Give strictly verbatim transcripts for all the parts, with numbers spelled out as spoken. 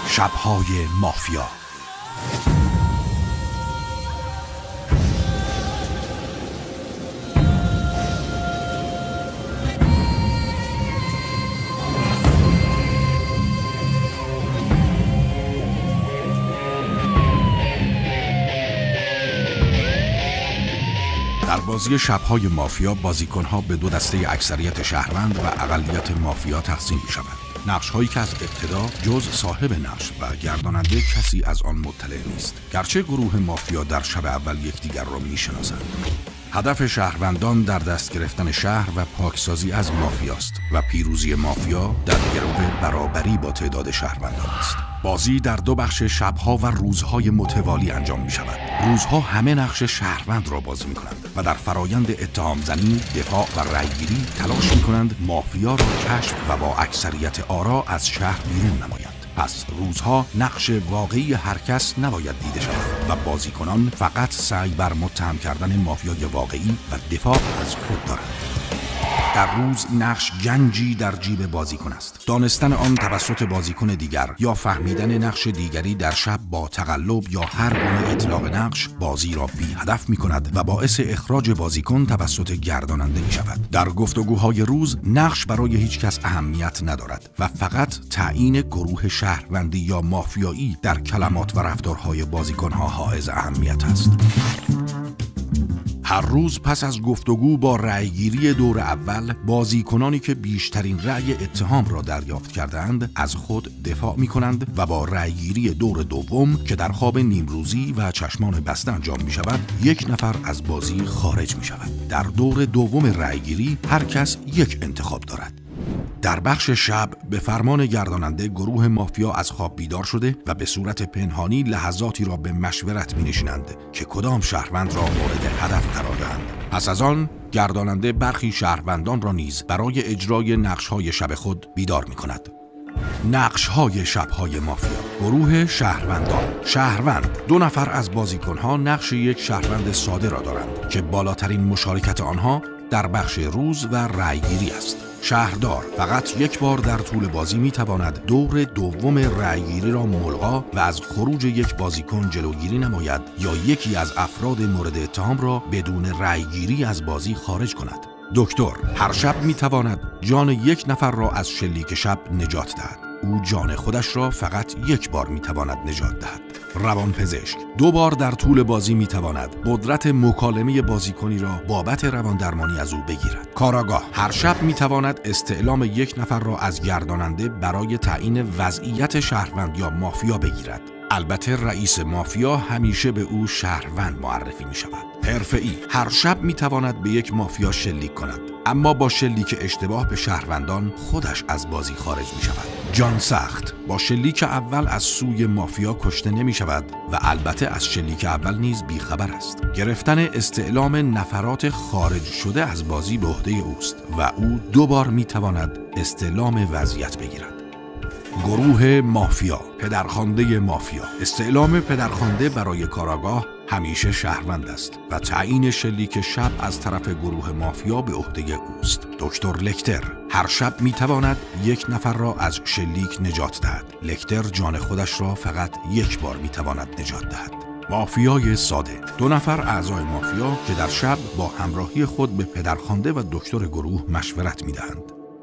شب‌های مافیا. در بازی شب‌های مافیا بازیکن‌ها به دو دسته اکثریت شهروند و اقلیت مافیا تقسیم می‌شوند. نقش‌هایی که از ابتدا جز صاحب نقش و گرداننده کسی از آن مطلع نیست. گرچه گروه مافیا در شب اول یکدیگر را می‌شناسند. هدف شهروندان در دست گرفتن شهر و پاکسازی از مافیاست و پیروزی مافیا در گرو برابری با تعداد شهروندان است. بازی در دو بخش شب‌ها و روزهای متوالی انجام می شود. روزها همه نقش شهروند را بازی می کنند و در فرایند اتهام زنی، دفاع و رأیگیری تلاش می کنند مافیا را کشف و با اکثریت آرا از شهر بیرون نمایند. پس روزها نقش واقعی هر کس نباید دیده شود و بازیکنان فقط سعی بر متهم کردن مافیای واقعی و دفاع از خود دارند. در روز نقش گنجی در جیب بازیکن است. دانستن آن توسط بازیکن دیگر یا فهمیدن نقش دیگری در شب با تقلب یا هر گونه اطلاق نقش بازی را بی هدف می کند و باعث اخراج بازیکن توسط گرداننده می شود. در گفتگوهای روز نقش برای هیچ کس اهمیت ندارد و فقط تعیین گروه شهروندی یا مافیایی در کلمات و رفتارهای بازیکنها حائز اهمیت است. هر روز پس از گفتگو با رأیگیری دور اول، بازیکنانی که بیشترین رأی اتهام را دریافت کردند از خود دفاع می کنند و با رأیگیری دور دوم که در خواب نیمروزی و چشمان بسته انجام می شود، یک نفر از بازی خارج می شود. در دور دوم رأیگیری هر کس یک انتخاب دارد. در بخش شب به فرمان گرداننده گروه مافیا از خواب بیدار شده و به صورت پنهانی لحظاتی را به مشورت می نشینند که کدام شهروند را مورد هدف قرار دهند. پس از آن گرداننده برخی شهروندان را نیز برای اجرای نقش‌های شب خود بیدار می کند. نقش‌های شب‌های مافیا. گروه شهروندان. شهروند دو نفر از بازیکن‌ها نقش یک شهروند ساده را دارند که بالاترین مشارکت آنها در بخش روز و رأیگیری است. شهردار فقط یک بار در طول بازی می تواند دور دوم رأیگیری را ملغا و از خروج یک بازیکن جلوگیری نماید یا یکی از افراد مورد اتهام را بدون رأیگیری از بازی خارج کند. دکتر هر شب می تواند جان یک نفر را از شلیک شب نجات دهد. او جان خودش را فقط یک بار می تواند نجات دهد. روانپزشک دو بار در طول بازی می تواند قدرت مکالمه بازیکنی را بابت رواندرمانی از او بگیرد. کاراگاه هر شب می تواند استعلام یک نفر را از گرداننده برای تعیین وضعیت شهروند یا مافیا بگیرد. البته رئیس مافیا همیشه به او شهروند معرفی می شود. حرفه‌ای هر شب می تواند به یک مافیا شلیک کند، اما با شلیک اشتباه به شهروندان خودش از بازی خارج می شود. جان سخت با شلیک اول از سوی مافیا کشته نمی شود و البته از شلیک اول نیز بیخبر است. گرفتن استعلام نفرات خارج شده از بازی به عهده اوست و او دو بار می تواند استعلام وضعیت بگیرد. گروه مافیا. پدرخوانده مافیا. استعلام پدرخوانده برای کاراگاه همیشه شهروند است و تعیین شلیک شب از طرف گروه مافیا به عهده اوست. دکتر لکتر هر شب می تواند یک نفر را از شلیک نجات دهد. لکتر جان خودش را فقط یک بار می تواند نجات دهد. مافیای ساده. دو نفر اعضای مافیا که در شب با همراهی خود به پدرخوانده و دکتر گروه مشورت می دهند.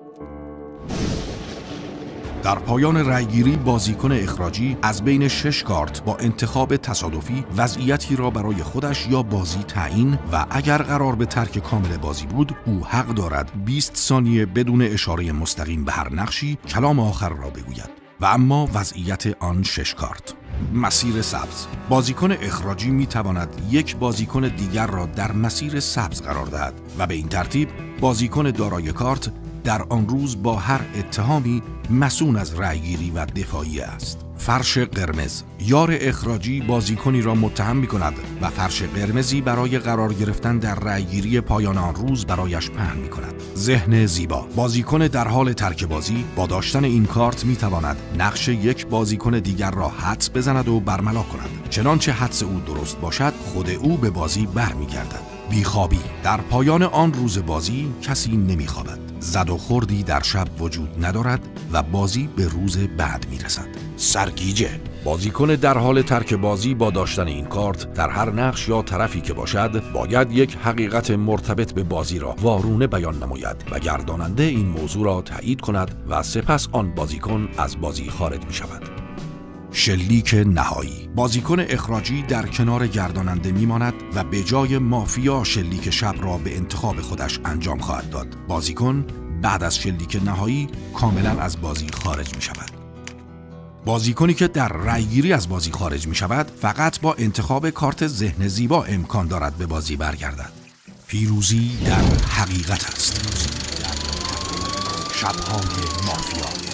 در پایان رأیگیری بازیکن اخراجی از بین شش کارت با انتخاب تصادفی وضعیتی را برای خودش یا بازی تعیین و اگر قرار به ترک کامل بازی بود او حق دارد بیست ثانیه بدون اشاره مستقیم به هر نقشی کلام آخر را بگوید و اما وضعیت آن شش کارت. مسیر سبز. بازیکن اخراجی می تواند یک بازیکن دیگر را در مسیر سبز قرار دهد و به این ترتیب بازیکن دارای کارت در آن روز با هر اتهامی مسئول از رأیگیری و دفاعی است. فرش قرمز. یار اخراجی بازیکنی را متهم می کند و فرش قرمزی برای قرار گرفتن در رأیگیری پایان آن روز برایش پهن می کند. ذهن زیبا. بازیکن در حال ترک بازی با داشتن این کارت می تواند نقش یک بازیکن دیگر را حدس بزند و برملا کند. چنانچه حدس او درست باشد خود او به بازی برمیگردد. بیخوابی. در پایان آن روز بازی کسی نمی خوابد. زد و خوردی در شب وجود ندارد و بازی به روز بعد میرسد. سرگیجه: بازیکن در حال ترک بازی با داشتن این کارت در هر نقش یا طرفی که باشد باید یک حقیقت مرتبط به بازی را وارونه بیان نماید و گرداننده این موضوع را تایید کند و سپس آن بازیکن از بازی خارج می شود. شلیک نهایی: بازیکن اخراجی در کنار گرداننده میماند و به جای مافیا شلیک شب را به انتخاب خودش انجام خواهد داد. بازیکن بعد از شلیک نهایی کاملا از بازی خارج می شود. بازیکنی که در رأیگیری از بازی خارج می شود فقط با انتخاب کارت ذهن زیبا امکان دارد به بازی برگردد. پیروزی در حقیقت است. شب‌های مافیا.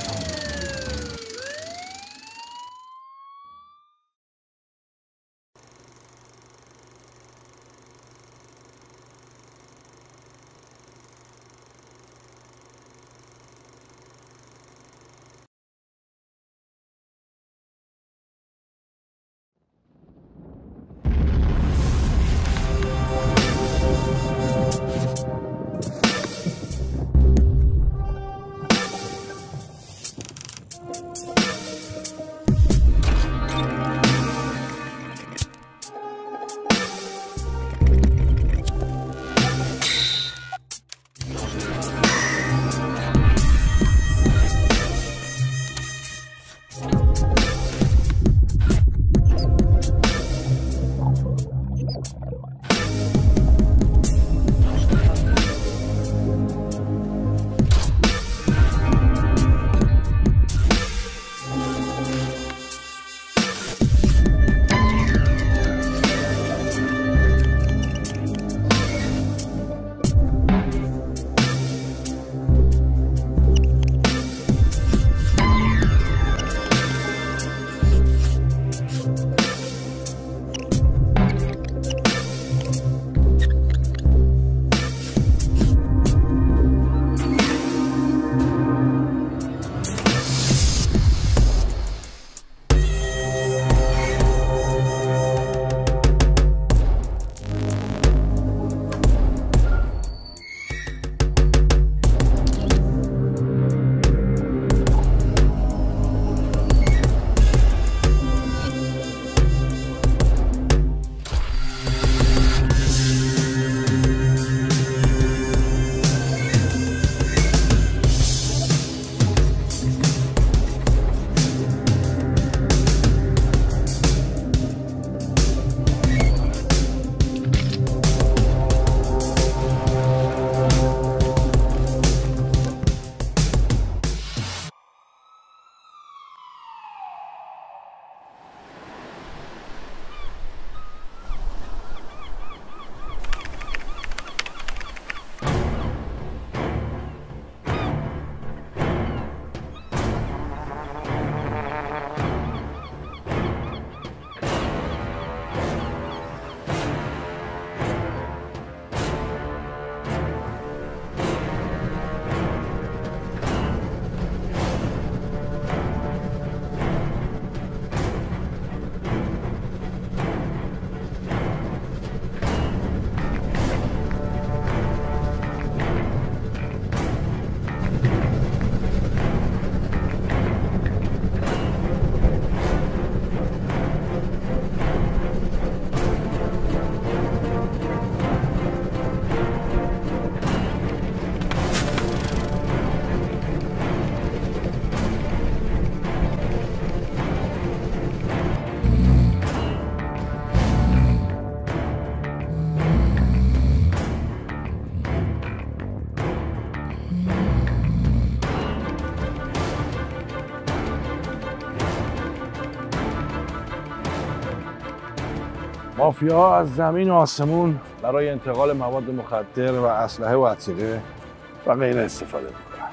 مافیاها از زمین و آسمون برای انتقال مواد مخدر و اسلحه و اسیره و غیره استفاده میکنن.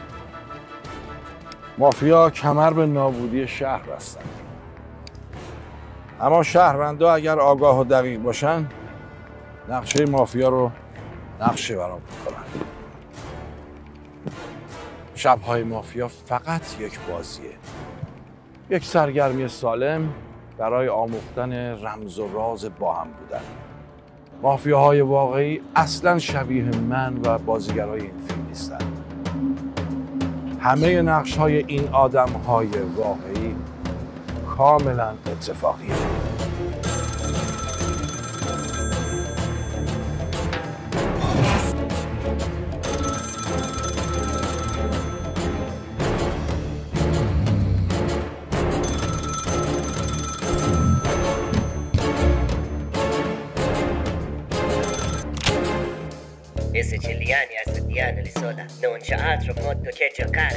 مافیا کمر به نابودی شهر بستند. اما شهروندا اگر آگاه و دقیق باشن نقشه مافیا رو نقشه برام میکنن. شب‌های مافیا فقط یک بازیه، یک سرگرمی سالم برای آموختن رمز و راز با هم بودن. مافیاهای واقعی اصلا شبیه من و بازیگرای این فیلم نیستند. همه نقش‌های این آدم‌های واقعی کاملا اتفاقیه. I siciliani assediano l'isola, non c'è altro modo che giocare.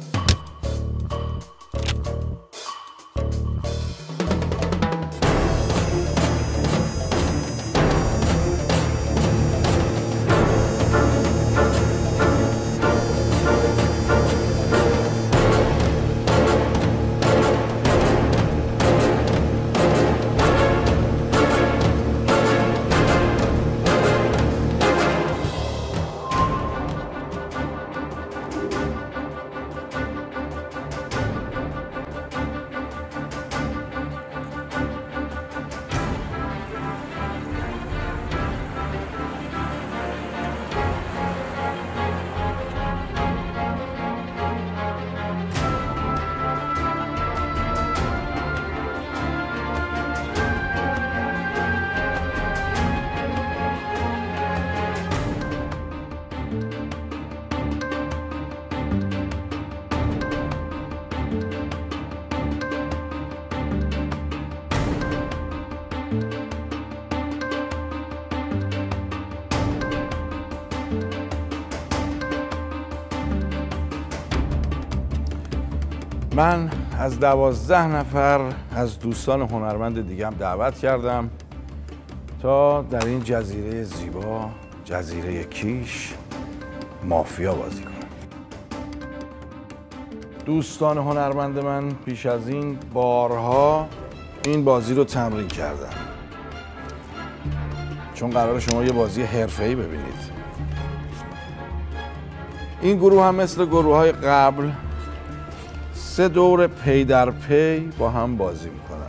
من از دوازده نفر از دوستان هنرمند دیگه هم دعوت کردم تا در این جزیره زیبا، جزیره کیش، مافیا بازی کنم. دوستان هنرمند من پیش از این بارها این بازی رو تمرین کردن، چون قرار شما یه بازی حرفه‌ای ببینید. این گروه هم مثل گروه‌های قبل سه دور پی در پی با هم بازی میکنن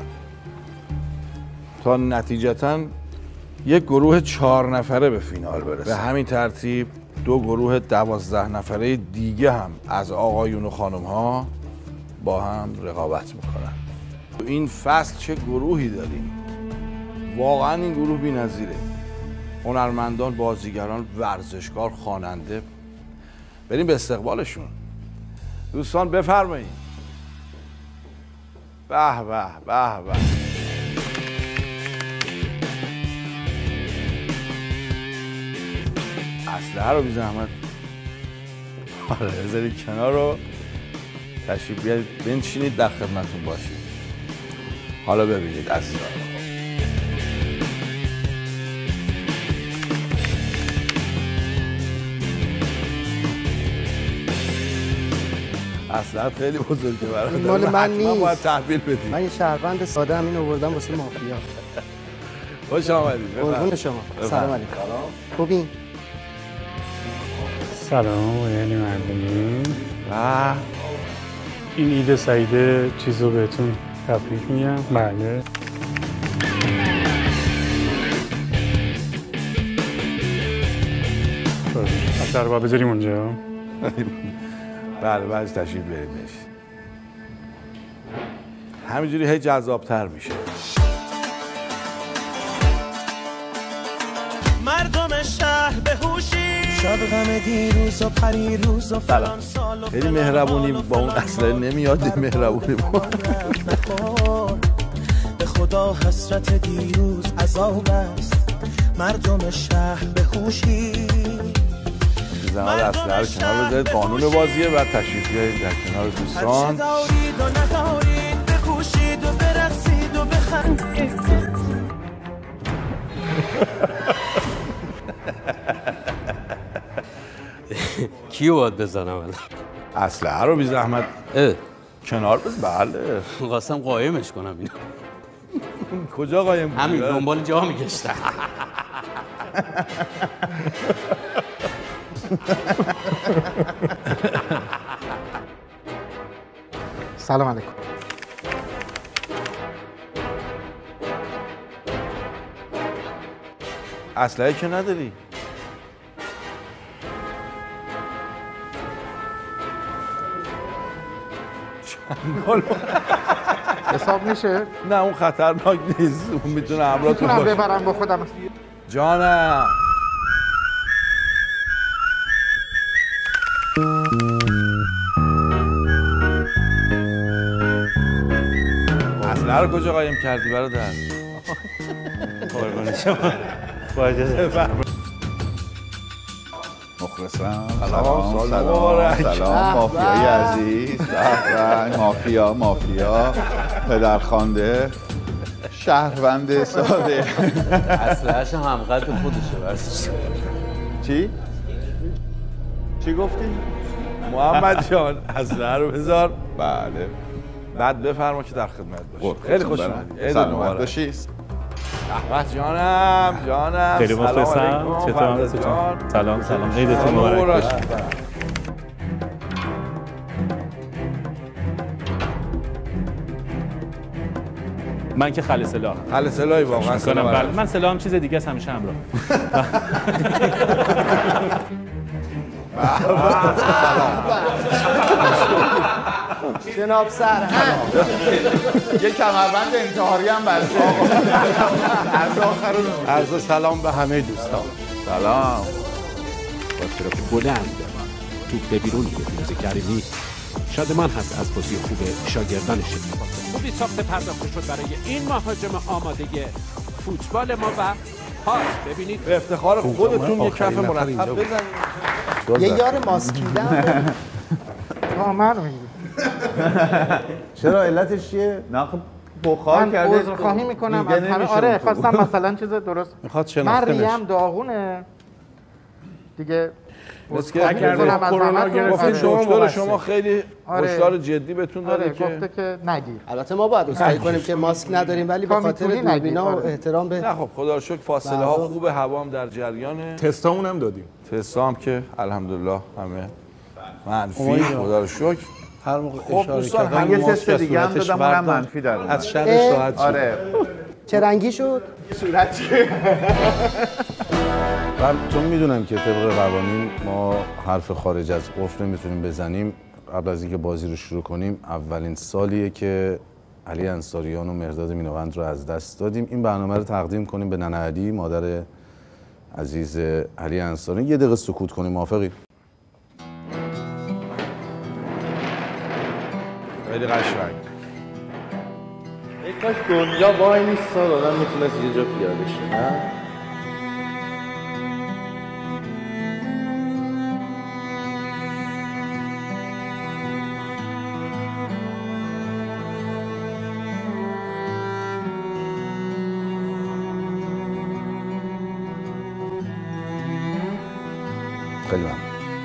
تا نتیجتاً یک گروه چهار نفره به فینال برسه. به همین ترتیب دو گروه دوازده نفره دیگه هم از آقایون و خانم ها با هم رقابت میکنن. این فصل چه گروهی داریم، واقعا این گروه بی‌نظیره. هنرمندان، بازیگران، ورزشکار، خواننده. بریم به استقبالشون. دوستان بفرمایید. به به به به. اسلحه رو بی زحمت آره بذارید کنار رو تشریف بیارید بنشینید در خدمتتون باشید. حالا ببینید عزیزان، اسلحه خیلی بزرگه برای مال من نیست. باید تحویل بدید. من یه شهروند ساده هم این آوردم واسه مافیا. خوش آمدید. قربون شما. سلام علیکم. خوبین؟ سلام آقای مردمی. و این عید سعید چیزو بهتون تبریک میگم. بله. اصلا رو بذاریم اونجا. بله بعد تشریف بریم بشید. همینجوری هی جذاب‌تر میشه. مردم شهر به هوشی شب غم دیروز و پریروز و فلان سال و خیلی مهربونی با اون اصلا نمیاد مهربونی با به خدا حسرت دیروز عذاب است. مردم شهر به هوشی زمان اصلا رو کنار بذارید، قانون بازیه و تشریف بیارید در کنار دوستان. هرچه دارید و ندارید بکوشید و برقصید و بخندید. کیو باید بزنم الان؟ اسلحه رو بی زحمت کنار بذار. بله خواستم قایمش کنم اینو. کجا قایم کنی؟ همین دنبال جا میگشتم. سلام علیکم. اسلحه که نداری. چنگال حساب میشه؟ نه اون خطرناک نیست، اون میتونه همراهتون میتونم باشه. ببرم با خودم. جانم اسلحه رو کجا قایم کردی برادر؟ قربان شما. با اجازه. مخلصم. سلام سلام مبارک. سلام مافیای عزیز. به مافیا مافیا پدرخوانده شهروند ساده. اسلحه‌اش هم قد خودشه ورزش. چی؟ چی گفتی؟ محمد جان اسلحه رو بذار بله. بعد بفرما که در خدمت باشی. خیلی خوش اومدی. عید سلامت مبارک. باشی. احمد جانم جانم خیلی سلام مخلصم. علیکم چطور فرزاد هستی جان؟ جان؟ سلام سلام. عیدتون مبارک باشه. من که خل سلاح خل سلاحی واقعا کنم. سلام بله علیکم. من سلاحم چیز دیگه است، همیشه همراه. جناب سرهنگ یه کمربند انتحاری هم برشه. از آخر رو عرض سلام به همه دوستان. سلام. با ترافیک بلند توپ بیرون فیروز کریمی شادمان هست از بازی خوب شاگردانش. خوبی ساخت پرداخته شد برای این مهاجم آماده فوتبال ما و پاس. ببینید به افتخار خودتون یه کف مرتب بزنید. یه یار ماسکیدم تا من میگی. چرا علتش چیه؟ نه خب بخار من کرده. عذرخواهی میکنم دیگه از همه. نمیشه آره اون تو. خواستم مثلا چیز درست. میخواد من شناخته ریم نشه. داغونه دیگه. اگر کرونا گرفتین دکتر شما خیلی آره. هشدار جدی بهتون داده آره که گفته که نگیر. البته ما باید عذرخواهی کنیم که ماسک نداریم، ولی به خاطر میتونی دوربینا و نگی، آره. احترام به نه خب خدا رو شکر فاصله ها خوبه، هوا هم در جریانه. تستامون هم دادیم. تستا هم که الحمدلله همه منفی خدا رو شکر. هر موقع خب اشاره دوستان کردم یه ماسک تست از دیگه هم صورتش دادم اونم بردار. منفی در اومد. از شرش راحت شد. آره. چه رنگی شد؟ من چون میدونم که طبق قوانین ما حرف خارج از عرف نمیتونیم بزنیم، قبل از اینکه بازی رو شروع کنیم اولین سالیه که علی انصاریان و مرداد مینوند رو از دست دادیم. این برنامه رو تقدیم کنیم به ننه علی، مادر عزیز علی انصاریان. یه دقیقه سکوت کنیم، موافقی؟ خیلی قشنگ. ای کاش دنیا وای نیستاد آدم میتونست یه جا پیاده شه، نه؟ خیلی ممنون.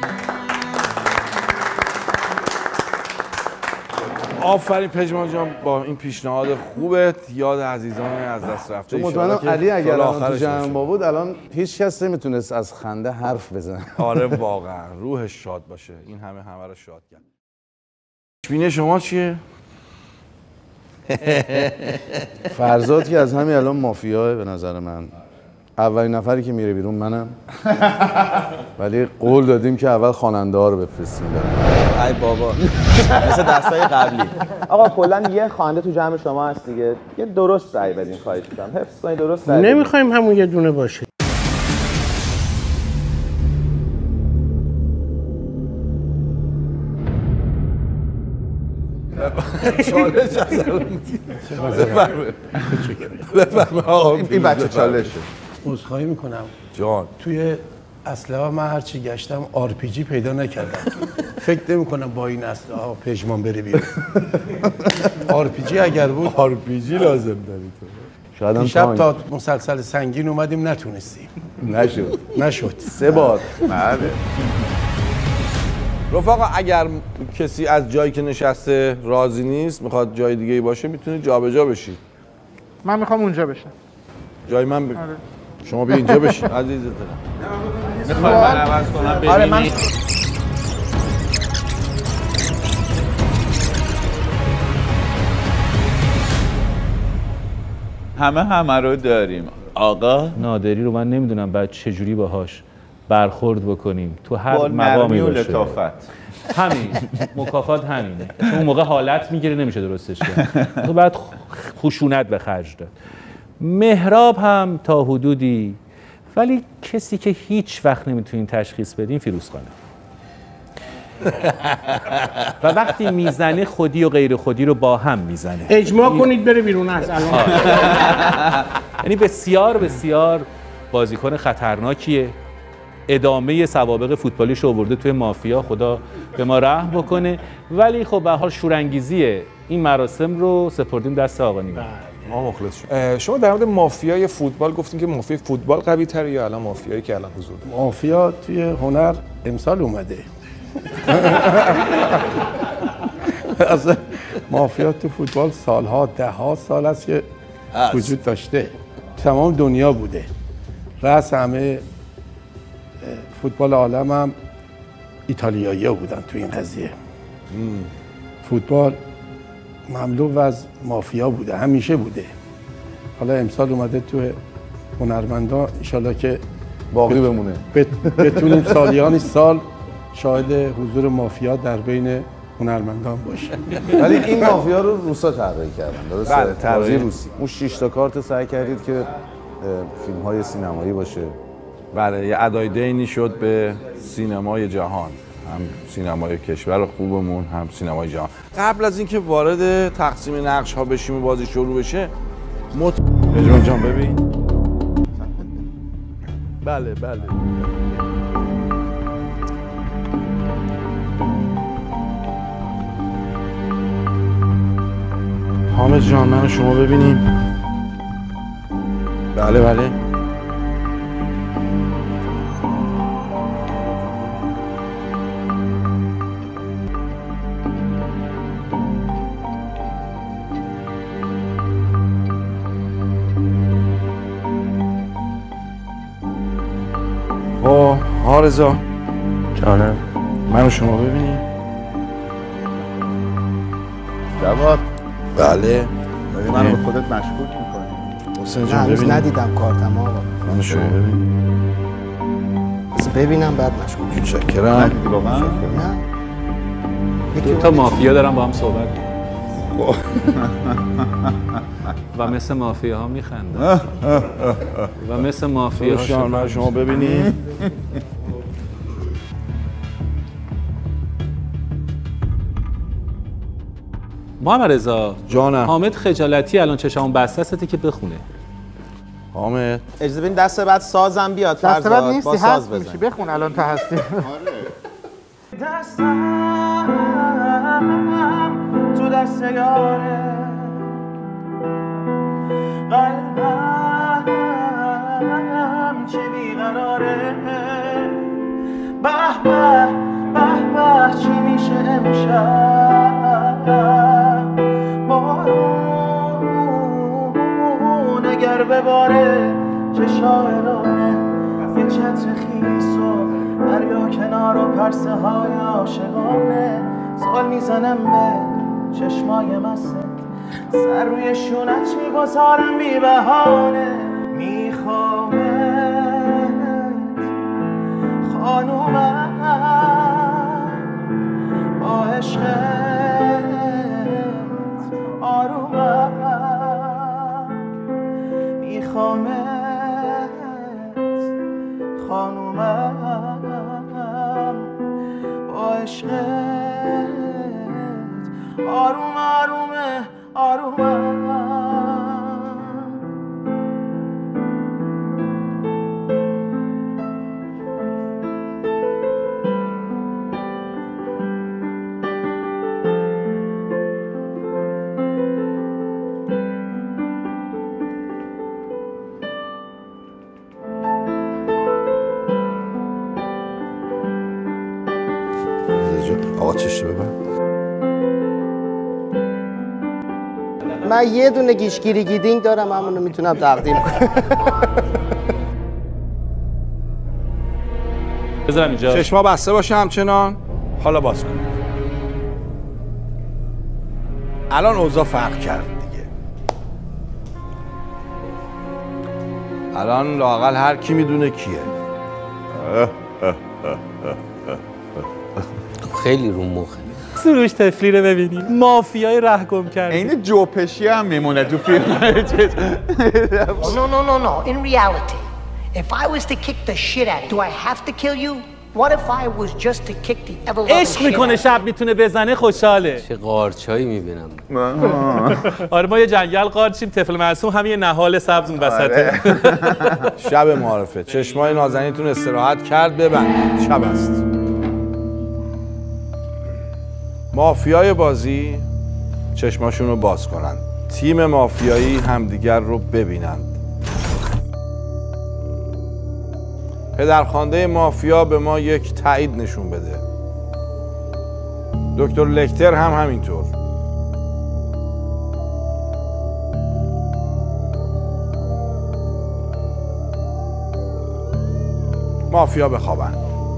آفرین پژمان جان با این پیشنهاد خوبت، یاد عزیزان از دست رفته. مطمئنم علی اگر الان تو آخرش جمع باشه. ما بود الان هیچ کس نمیتونست از خنده حرف بزنه. آره واقعا روحش شاد باشه. این همه همه رو شاد کرد. پیشبینی شما چیه؟ فرزاد که از همین الان مافیاه به نظر من. اولین نفری که میره بیرون منم. ولی قول دادیم که اول خواننده ها رو بفرستیم. ای بابا مثل دستای قبلی. آقا کلا یه خواننده تو جمع شما هست دیگه، یه درست رأی بدین خواهش می‌کنم. حفظ کنید درست رأی بدین. نمیخوایم همون یه دونه باشه. چالش بفرمایید. بفرمایید آقا. این بچه چالشه. عذرخواهی میکنم جان توی اسلحه من هرچی گشتم آر پی جی پیدا نکردم. فکر نمی کنم با این اسلحه پژمان بره بیرون. آر پی جی اگر بود آر پی جی لازم داری تو. شاید هم دیشب تانک. تا مسلسل سنگین اومدیم نتونستیم. نشد. نشد. سه بار. بله. رفقا اگر کسی از جایی که نشسته راضی نیست میخواد جای دیگه ای باشه میتونه جابجا بشی. من میخوام اونجا بشم. جای من ب... آره. شما بیا اینجا بشین عزیز دلم. میخوای من عوض کنم ببینی؟ آره من همه همه رو داریم. آقا نادری رو من نمیدونم بعد چجوری باهاش برخورد بکنیم تو هر با مقامی نرمی و باشه. لطافت. همین مکافات همینه، چون اون موقع حالت میگیره نمیشه درستش کرد، تو بعد خشونت به خرج داد. مهراب هم تا حدودی، ولی کسی که هیچ وقت نمیتونین تشخیص بدین فیروزخانه. و وقتی میزنه خودی و غیر خودی رو با هم میزنه. اجماع کنید بره بیرون از الان. یعنی بسیار بسیار بازیکن خطرناکیه. ادامه سوابق فوتبالیش رو آورده توی مافیا، خدا به ما رحم بکنه. ولی خب به هر حال شورانگیزی این مراسم رو سپردیم دست آقا نیما. ما مخلص شد. شما در مورد مافیای فوتبال گفتین که مافیای فوتبال قوی تره یا الان مافیایی که الان حضور داره؟ مافیا توی هنر امسال اومده. اصلا مافیا تو فوتبال سالها ده ها سال است که وجود داشته، تمام دنیا بوده. رأس همه فوتبال عالم هم ایتالیایی ها بودن تو این قضیه. فوتبال مملو از مافیا بوده، همیشه بوده. حالا امسال اومده تو هنرمندا، انشالله که باقی بمونه، بتونیم سالیان سال شاهد حضور مافیا در بین هنرمندان باشه. ولی این مافیا رو روسا طراحی کردن، درسته؟ بله، طراحی روسی. اون شش تا کارت سعی کردید که فیلم های سینمایی باشه. بله، یه ادای دینی شد به سینمای جهان، هم سینمای کشور خوبمون هم سینمای جهان. قبل از اینکه وارد تقسیم نقش ها بشیم و بازی شروع بشه، مت اجران جان ببین. بله بله حامد جان، من و شما ببینیم. بله بله با هارزا جانم، من و شما ببینیم. جواد، بله داری منو به خودت مشکوک میکنی. حسین نه جان هنوز ببینیم. ندیدم کارتم آقا. من و شما ببینیم. بس ببینم بعد مشکوک شم. شکرم. ندیدی واقعا؟ نه دو تا مافیا دارم با هم صحبت و مثل مافیا ها میخندن و مثل مافیا ها جان من شما ببینیم. محمد رضا جانم. حامد خجالتی الان چشمون بسته است که بخونه. حامد اجازه بدین دست بعد سازم بیاد، دست بعد فرزاد نیستی، با ساز هست میشی، بزن. بخون الان تا هستی. دستم تو دست یاره، قلبم چه بیقراره. به به به به چی میشه امشب، بارون اگر بباره چه شاعرانه. یه چتر خیس و دریا کنار و پرسه های عاشقانه. سوال میزنم به چشمای مست، سر روی شونت میگذارم بی بهانه. میخوامت خانومم با عشقت آرومم. میخوامت خانومم با عشقت آروم آرومه آرومم. آقا چشت ببر. من یه دونه گیشگیری گیدینگ دارم، همونو میتونم تقدیم کنم. بذارم اینجا. چشما بسته باشه همچنان. حالا باز کن. الان اوضاع فرق کرد دیگه. الان لااقل هر کی میدونه کیه. خیلی رو مخه. سروش تفلی رو ببینی مافیای رهگم کرده. این جوپشی هم میمونه تو فیلم. No, no, no, no. In reality, if I was to kick the shit out of you, do I have to kill you? What if I was just to kick the ever loving عشق میکنه شب میتونه بزنه خوشحاله. چه قارچایی میبینم. آره ما یه جنگل قارچیم طفل معصوم هم یه نهال سبز اون وسطه. شب معارفه چشمای نازنینتون استراحت کرد ببندید شب است. مافیای بازی چشماشون رو باز کنند. تیم مافیایی همدیگر رو ببینند. پدرخوانده مافیا به ما یک تایید نشون بده. دکتر لکتر هم همینطور. مافیا بخوابن.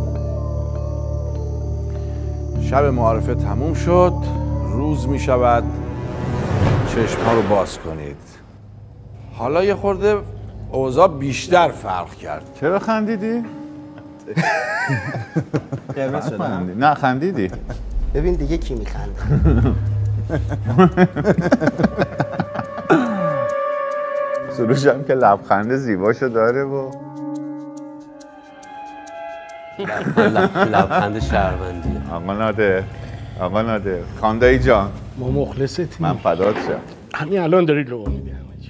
شب معارفه تموم شد. روز می شود. چشم ها رو باز کنید. حالا یه خورده اوضاع بیشتر فرق کرد. چرا خندیدی؟ قرمز شدم. نه خندیدی. ببین دیگه کی میخنده. سروش هم که لبخند زیباشو داره و لبخند شهروندیه. آقا نادر آقا نادر خاندایی جان ما مخلصتیم. من فدات شم. همین الان داری لو میدی.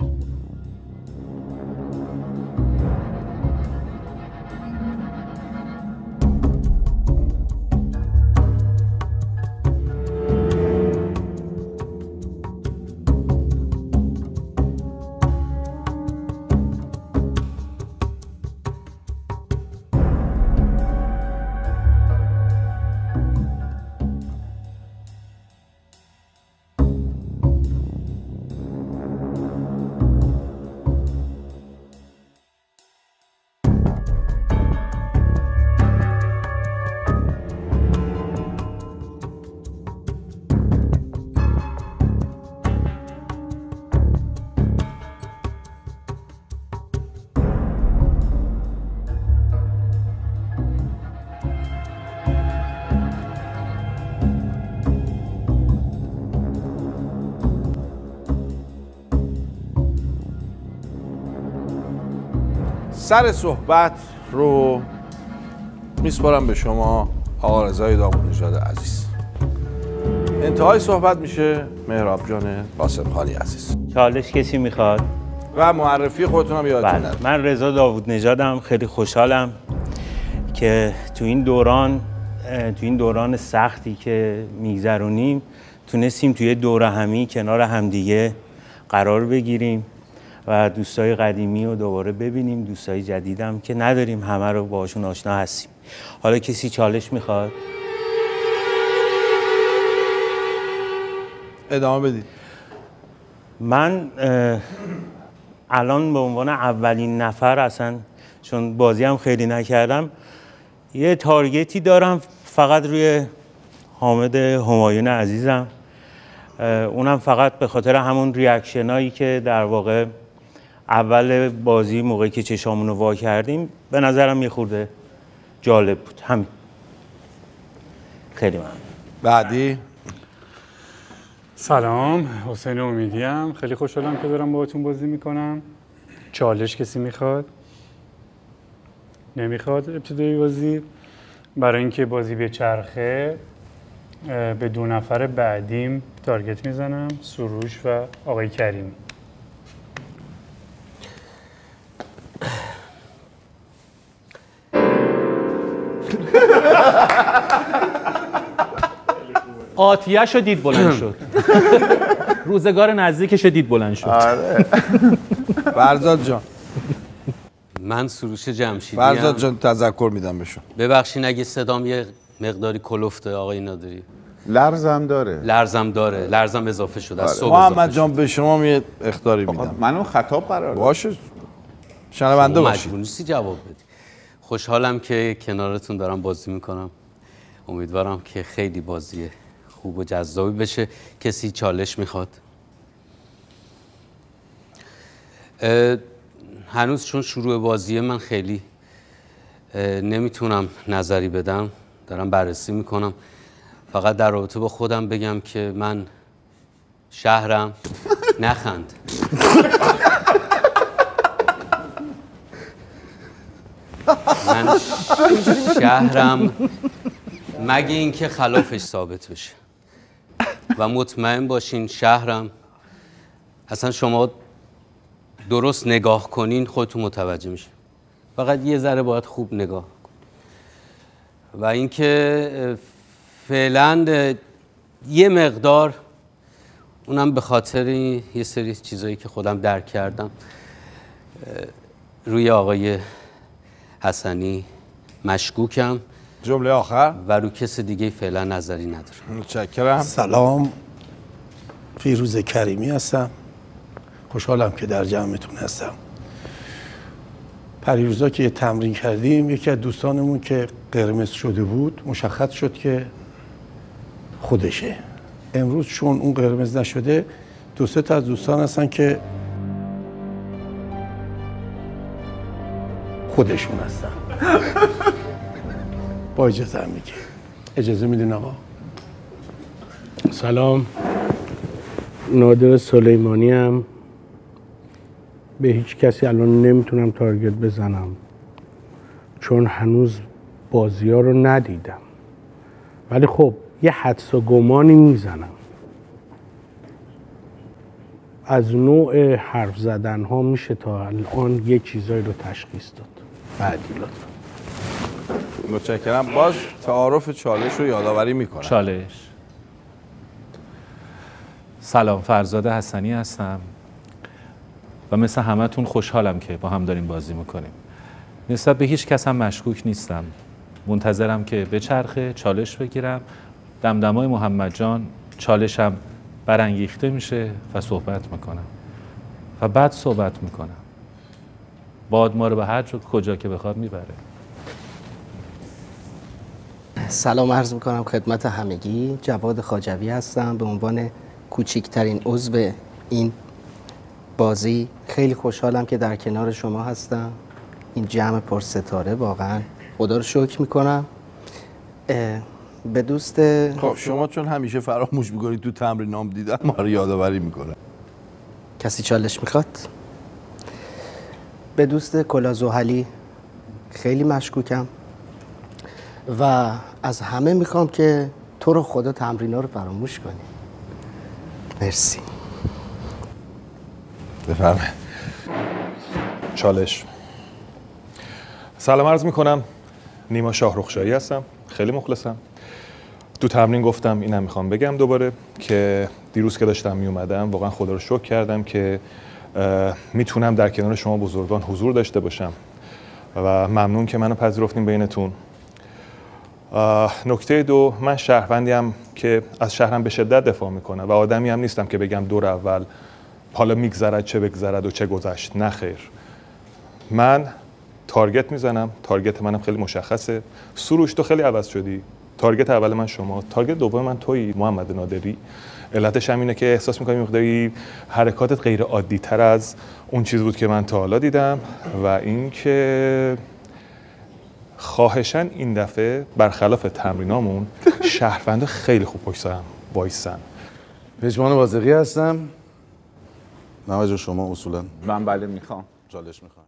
سر صحبت رو میسپارم به شما آقا رضای داوودنژاد عزیز. انتهای صحبت میشه مهراب جان قاسم خانی عزیز. چالش کسی میخواد؟ و معرفی خودتون هم یادتون نره. من رضا داوودنژادم. خیلی خوشحالم که تو این دوران تو این دوران سختی که میگذرونیم تونستیم توی دوره همی کنار همدیگه قرار بگیریم و دوستای قدیمی رو دوباره ببینیم. دوستای جدیدم که نداریم همه رو باشون آشنا هستیم. حالا کسی چالش میخواد؟ ادامه بدید. من الان به عنوان اولین نفر اصلا چون بازی هم خیلی نکردم یه تارگتی دارم فقط روی حامد همایون عزیزم. اونم فقط به خاطر همون ریاکشنایی که در واقع اول بازی موقعی که چشامون رو وا کردیم به نظرم یه خورده جالب بود. همین. خیلی ممنون. بعدی. سلام، حسین امیدیم. خیلی خوشحالم که دارم باهاتون بازی میکنم. چالش کسی میخواد؟ نمیخواد ابتدایی بازی. برای اینکه بازی به چرخه به دو نفر بعدیم تارگت میزنم، سروش و آقای کریمی. آتیه شو دید بلند شد. روزگار نزدیکش دید بلند شد. آره. فرزاد جان. من سروش جمشیدی. فرزاد جان تذکر میدم به شما. ببخشین اگه صدام یه مقداری کلفته آقای نادری. لرزم داره. لرزم داره. لرزم اضافه شده. از صبح محمد جان به شما یه اخطاری میدم. منو خطاب قرار باشه. شنونده باشید. مجبور نیستی جواب بدی. خوشحالم که کنارتون دارم بازی میکنم. امیدوارم که خیلی بازی خوب و جذابی بشه. کسی چالش میخواد؟ هنوز چون شروع بازیه من خیلی نمیتونم نظری بدم، دارم بررسی میکنم. فقط در رابطه با خودم بگم که من شهرم نخند من شهرم مگه اینکه خلافش ثابت بشه و مطمئن باشین شهرم، اصلا شما درست نگاه کنین خودتون متوجه میشین، فقط یه ذره باید خوب نگاه کن. و اینکه فعلا یه مقدار، اونم به خاطر یه سری چیزایی که خودم درک کردم، روی آقای حسنی مشکوکم. جمله آخر و رو کس دیگه فعلا نظری ندارم. متشکرم. سلام، فیروز کریمی هستم. خوشحالم که در جمعتون هستم. پریروزا که یه تمرین کردیم، یکی از دوستانمون که قرمز شده بود مشخص شد که خودشه. امروز چون اون قرمز نشده، دو سه تا از دوستان هستن که خودشون هستن. با اجازه هم میگه. اجازه میدین آقا؟ سلام، نادر سلیمانی هم. به هیچ کسی الان نمیتونم تارگت بزنم چون هنوز بازی ها رو ندیدم، ولی خب یه حدس و گمانی میزنم. از نوع حرف زدن ها میشه تا الان یه چیزایی رو تشخیص داد. بعدی لطفا. متشکرم. باز تعارف چالش رو یادآوری میکنم. چالش. سلام، فرزاد حسنی هستم و مثل همتون خوشحالم که با هم داریم بازی میکنیم. نسبت به هیچ کس هم مشکوک نیستم. منتظرم که به چرخه چالش بگیرم. دمدمای محمد جان چالشم برانگیخته میشه و صحبت میکنم و بعد صحبت میکنم. باد ما رو به هر جا کجا که بخواد میبره. سلام عرض میکنم خدمت همگی. جواد خواجوی هستم. به عنوان کوچکترین عضو این بازی خیلی خوشحالم که در کنار شما هستم. این جمع پرستاره واقعا خدا رو شکر میکنم. به دوست خب شما چون همیشه فراموش میکنید تو تمرین نام دیدن، ما رو یادآوری میکنه. کسی چالش میخواد؟ به دوست کلا زحلی خیلی مشکوکم و از همه میخوام که تو رو خدا تمرینا رو فراموش کنی. مرسی. بفرمایید. چالش. سلام عرض میکنم، نیما شاهرخشاهی هستم. خیلی مخلصم. تو تمرین گفتم، اینم میخوام بگم دوباره که دیروز که داشتم میومدم واقعا خدا رو شکر کردم که میتونم در کنار شما بزرگان حضور داشته باشم و ممنون که منو پذیرفتین بینتون. نکته دو، من شهروندیم که از شهرم به شدت دفاع میکنم و آدمی هم نیستم که بگم دور اول حالا میگذرد چه بگذرد و چه گذشت. نه خیر، من تارگت میزنم. تارگت منم خیلی مشخصه. سروش تو خیلی عوض شدی. تارگت اول من شما، تارگت دوم من تویی محمد نادری. علتش هم اینه که احساس میکنم مقداری حرکاتت غیر عادی تر از اون چیز بود که من تا حالا دیدم و اینکه خواهشاً این دفعه برخلاف تمرینامون شهروند خیلی خوب پشت سرم وایسن. پژمان واثقی هستم. نواجه شما اصولا من بله میخوام چالش میخوام.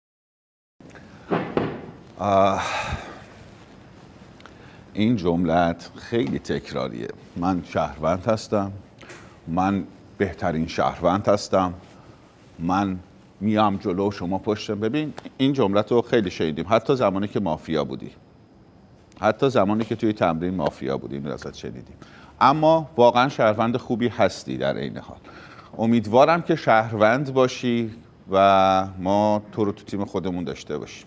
این جملت خیلی تکراریه. من شهروند هستم، من بهترین شهروند هستم، من میام جلو شما پشتم. ببین این جملت رو خیلی شنیدیم، حتی زمانی که مافیا بودی، حتی زمانی که توی تمرین مافیا بودیم ازت شنیدیم. اما واقعا شهروند خوبی هستی در عین حال. امیدوارم که شهروند باشی و ما تو رو تو تیم خودمون داشته باشیم.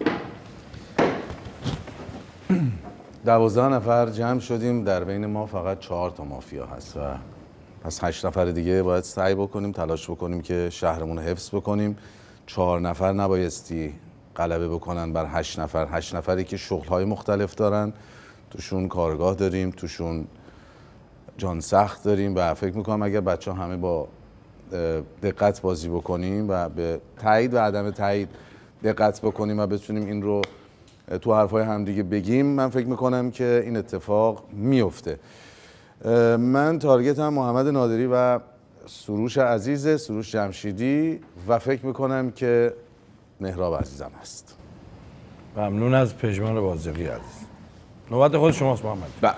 دوازده نفر جمع شدیم، در بین ما فقط چهار تا مافیا هست و پس هشت نفر دیگه باید سعی بکنیم، تلاش بکنیم که شهرمون رو حفظ بکنیم. چهار نفر نبایستی غلبه بکنن بر هشت نفر. هشت نفری که شغل‌های مختلف دارن، توشون کارگاه داریم، توشون جان سخت داریم و فکر میکنم اگر بچه ها همه با دقت بازی بکنیم و به تایید و عدم تایید دقت بکنیم و بتونیم این رو تو حرفای همدیگه بگیم، من فکر میکنم که این اتفاق میفته. من تارگتم محمد نادری و سروش عزیز، سروش جمشیدی و فکر میکنم که مهراب عزیزم هست. ممنون از پژمان بازرگی عزیز. نوبت خود شماست محمد. بله.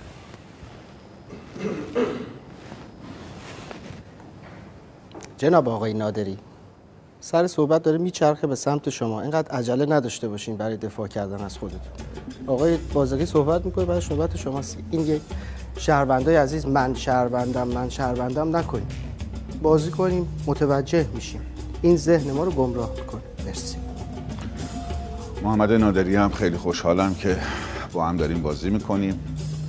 جناب آقای نادری، سر صحبت داره میچرخه به سمت شما، اینقدر عجله نداشته باشین برای دفاع کردن از خودتون. آقای بازرگی صحبت میکنه، بعد نوبت شماست. این یک شهروندای عزیز من شهروندم من شهروندم نکنیم، بازی کنیم متوجه میشیم، این ذهن ما رو گمراه میکنه. مرسی. محمد نادری هم خیلی خوشحالم که با هم داریم بازی میکنیم.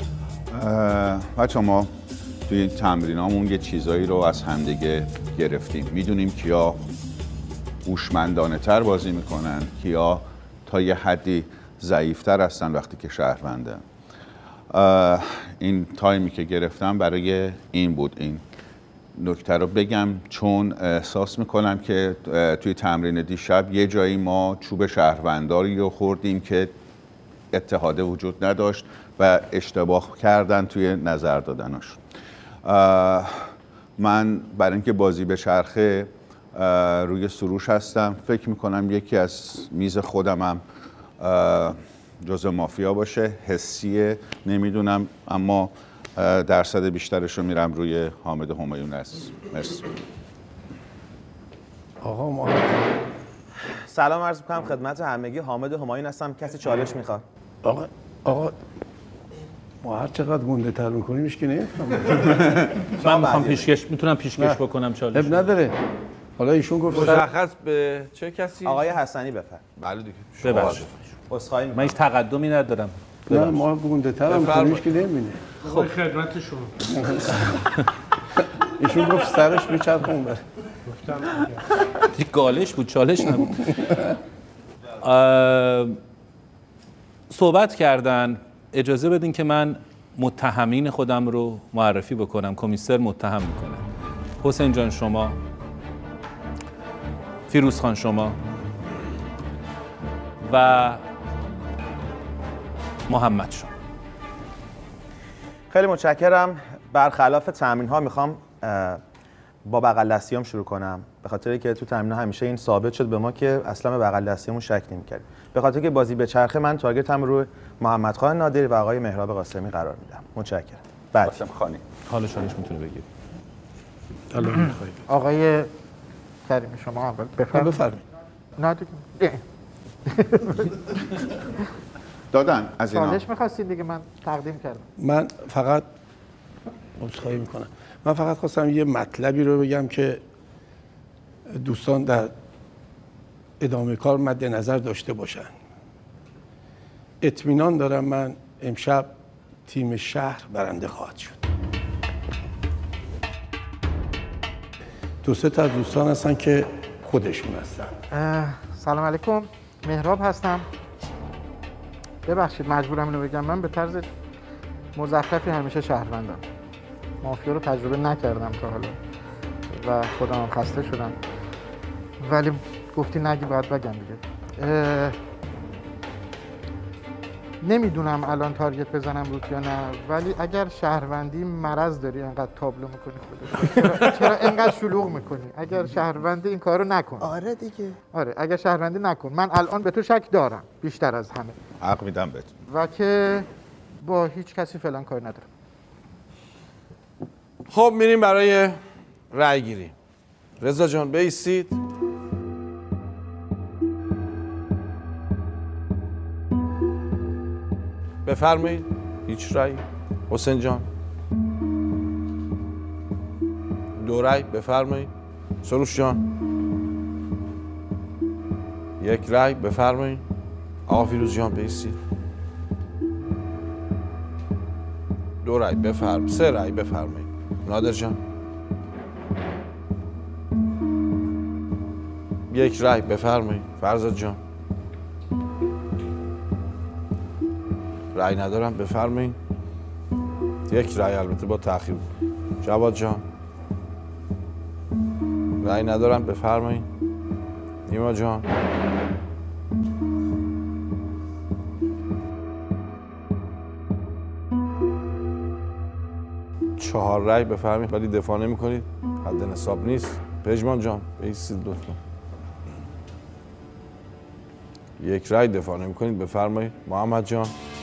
بچه ما توی این تمرینامون یه چیزایی رو از همدیگه گرفتیم، میدونیم کیا هوشمندانه تر بازی میکنن، کیا تا یه حدی ضعیفتر هستن وقتی که شهروندن. این تایمی که گرفتم برای این بود، این نکته رو بگم، چون احساس میکنم که توی تمرین دیشب یه جایی ما چوب شهرونداری رو خوردیم که اتحاده وجود نداشت و اشتباه کردن توی نظر دادنش. من برای اینکه بازی به چرخه روی سروش هستم، فکر میکنم یکی از میز خودمم جزء مافیا باشه، حسیه نمیدونم، اما درصد بیشترش رو میرم روی حامد همایون است. مرسی. آقا ما سلام عرض میکنم خدمت همگی، حامد همایون هستم. کسی چالش میخواد؟ آقا آقا ما هر چقدر گنده تر میکنیمش که نمیفهم. من میخوام پیشکش میتونم پیشکش بکنم چالش. اب نداره. حالا ایشون گفت مشخص به چه کسی؟ آقای حسنی بفرم. بله دیگه. ببخشید. عذرخواهی میکنم. من هیچ تقدمی ندارم. نه ما گنده تر هم میکنیمش که نمیبینه. خب خدمت شما. ایشون گفت سرش میچرخه اون بره. یک گالش بود، چالش نبود. صحبت کردن، اجازه بدین که من متهمین خودم رو معرفی بکنم. کمیسر متهم میکنه. حسین جان شما، فیروز خان شما و محمد شما. خیلی متشکرم. برخلاف تمرین ها میخوام با بغل دستیام شروع کنم، به خاطر که تو تمرین ها همیشه این ثابت شد به ما که اصلا به بغل دستیمون شک نمی‌کردیم. به خاطر که بازی به چرخه، من تارگتم روی محمد خان نادری و آقای مهراب قاسمی قرار میدم. متشکرم. بعد قاسم خانی حالا شانش میتونه بگید. حالا میخواید آقای کریمی شما اول بفرمایید. بفرمایید. نه دیگه دادن از اینا. چالش می‌خواستید دیگه، من تقدیم کردم. من فقط عذرخواهی میکنم. من فقط خواستم یه مطلبی رو بگم که دوستان در ادامه کار مد نظر داشته باشن. اطمینان دارم من امشب تیم شهر برنده خواهد شد. دو سه تا دوستان هستن که خودشون هستن. سلام علیکم، مهراب هستم. ببخشید مجبورم اینو بگم، من به طرز مزخرفی همیشه شهروندم. مافیا رو تجربه نکردم تا حالا و خودم هم خسته شدم، ولی گفتی نگی باید بگم دیگه. نمیدونم الان تارگت بزنم روت یا نه، ولی اگر شهروندی مرض داری انقدر تابلو میکنی خودت، چرا انقدر شلوغ میکنی؟ اگر شهروندی این کارو نکن. آره دیگه. آره اگر شهروندی نکن. من الان به تو شک دارم بیشتر از همه. حق میدم بهت. و که با هیچ کسی فعلا کار ندارم. خب میریم برای رأی گیری. رضا جان بایستید. بفرمایید. هیچ رأی. حسین جان دو رأی. بفرمایید. سروش جان یک رأی. بفرمایید. آقا فیروز جان بایستید. دو رأی. بفرمایید. سه رأی. بفرمایید. نادر جان یک رأی. بفرمایید. فرزاد جان رأی ندارم. بفرمایید. یک رأی البته با تأخیر. جواد جان رأی ندارم، بفرمایید. نیما جان. چهار رأی، بفرمایید. ولی دفاع نمی کنید، حد نصاب نیست. پژمان جان بایستید لطفا. یک رأی دفاع نمی کنید، بفرمایید. محمد جان.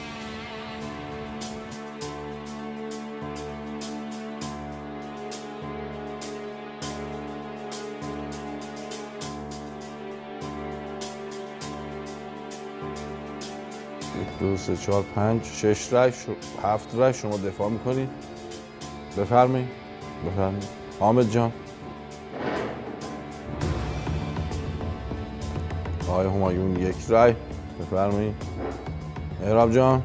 یک دو سه چهار پنج شش رأی، هفت رأی شما دفاع میکنید، بفرمایید. بفرمایید. حامد جان. آقای همایون یک رأی، بفرمایید. مهراب جان.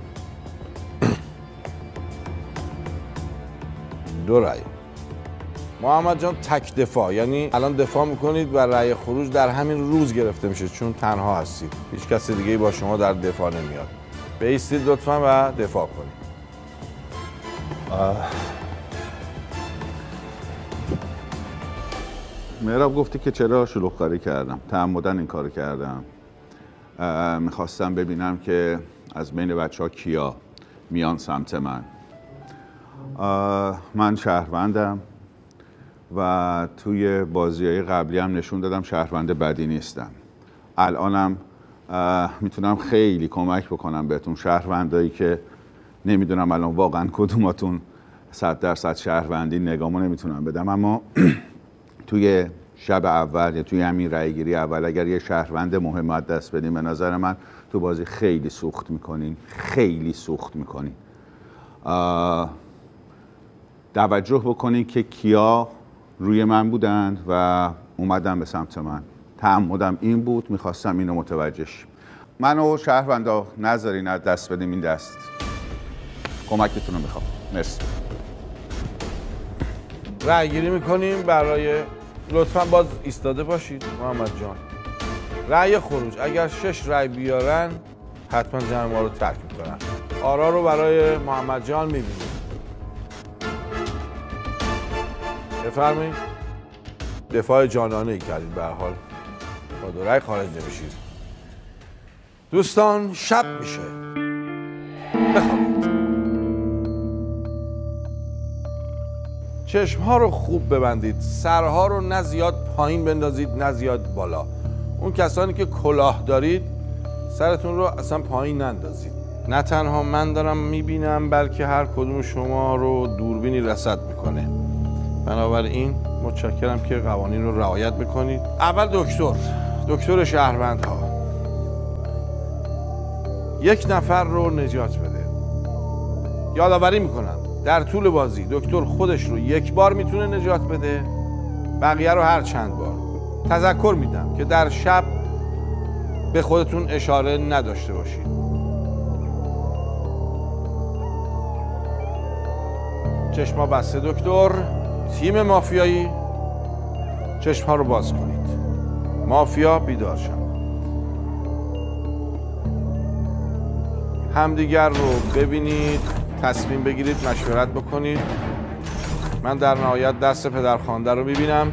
دو رأی. محمد جان تک دفاع، یعنی الان دفاع میکنید و رأی خروج در همین روز گرفته میشه چون تنها هستید، هیچ کس دیگه با شما در دفاع نمیاد. بایستید لطفا و دفاع کنید. مهراب گفتی که چرا شلوغ کاری کردم. تعمدن این کار کردم. میخواستم ببینم که از بین بچه ها کیا میان سمت من. من شهروندم و توی بازی‌های قبلی هم نشون دادم شهروند بدی نیستم. الانم میتونم خیلی کمک بکنم بهتون شهروندایی که نمیدونم الان واقعا کدوماتون صد درصد شهروندی، نگامو نمیتونم بدم، اما توی شب اول یا توی همین رأیگیری اول اگر یه شهروند مهم از دست بدیم، به نظر من تو بازی خیلی سوخت میکنین، خیلی سوخت میکنین. توجه بکنین که کیا روی من بودند و اومدن به سمت من. تعمدم این بود، میخواستم اینو متوجه شیم. منو شهروندا نذارین از دست بدیم این دست. کمکتون رو میخوام. مرسی. رأی گیری میکنیم برای، لطفاً باز ایستاده باشید محمد جان. رأی خروج اگر شش رأی بیارن حتما جمع ما رو ترک میکنن. آرا رو برای محمد جان میبینیم. بفرمایید. دفاع جانانه ای کردید، به هر حال با دو رأی خارج نمیشید. دوستان شب میشه. بخوابید. چشمها رو خوب ببندید، سرها رو نه زیاد پایین بندازید نه زیاد بالا. اون کسانی که کلاه دارید سرتون رو اصلا پایین نندازید. نه تنها من دارم میبینم بلکه هر کدوم شما رو دوربینی رصد میکنه. بنابراین متشکرم که قوانین رو رعایت میکنید. اول دکتر، دکتر شهروندها یک نفر رو نجات بده. یادآوری میکنم در طول بازی دکتر خودش رو یک بار میتونه نجات بده، بقیه رو هر چند بار. تذکر میدم که در شب به خودتون اشاره نداشته باشید. چشما بسته دکتر. تیم مافیایی چشمها رو باز کنید. مافیا بیدار شد. همدیگر رو ببینید، تصمیم بگیرید، مشورت بکنید. من در نهایت دست پدرخوانده رو میبینم.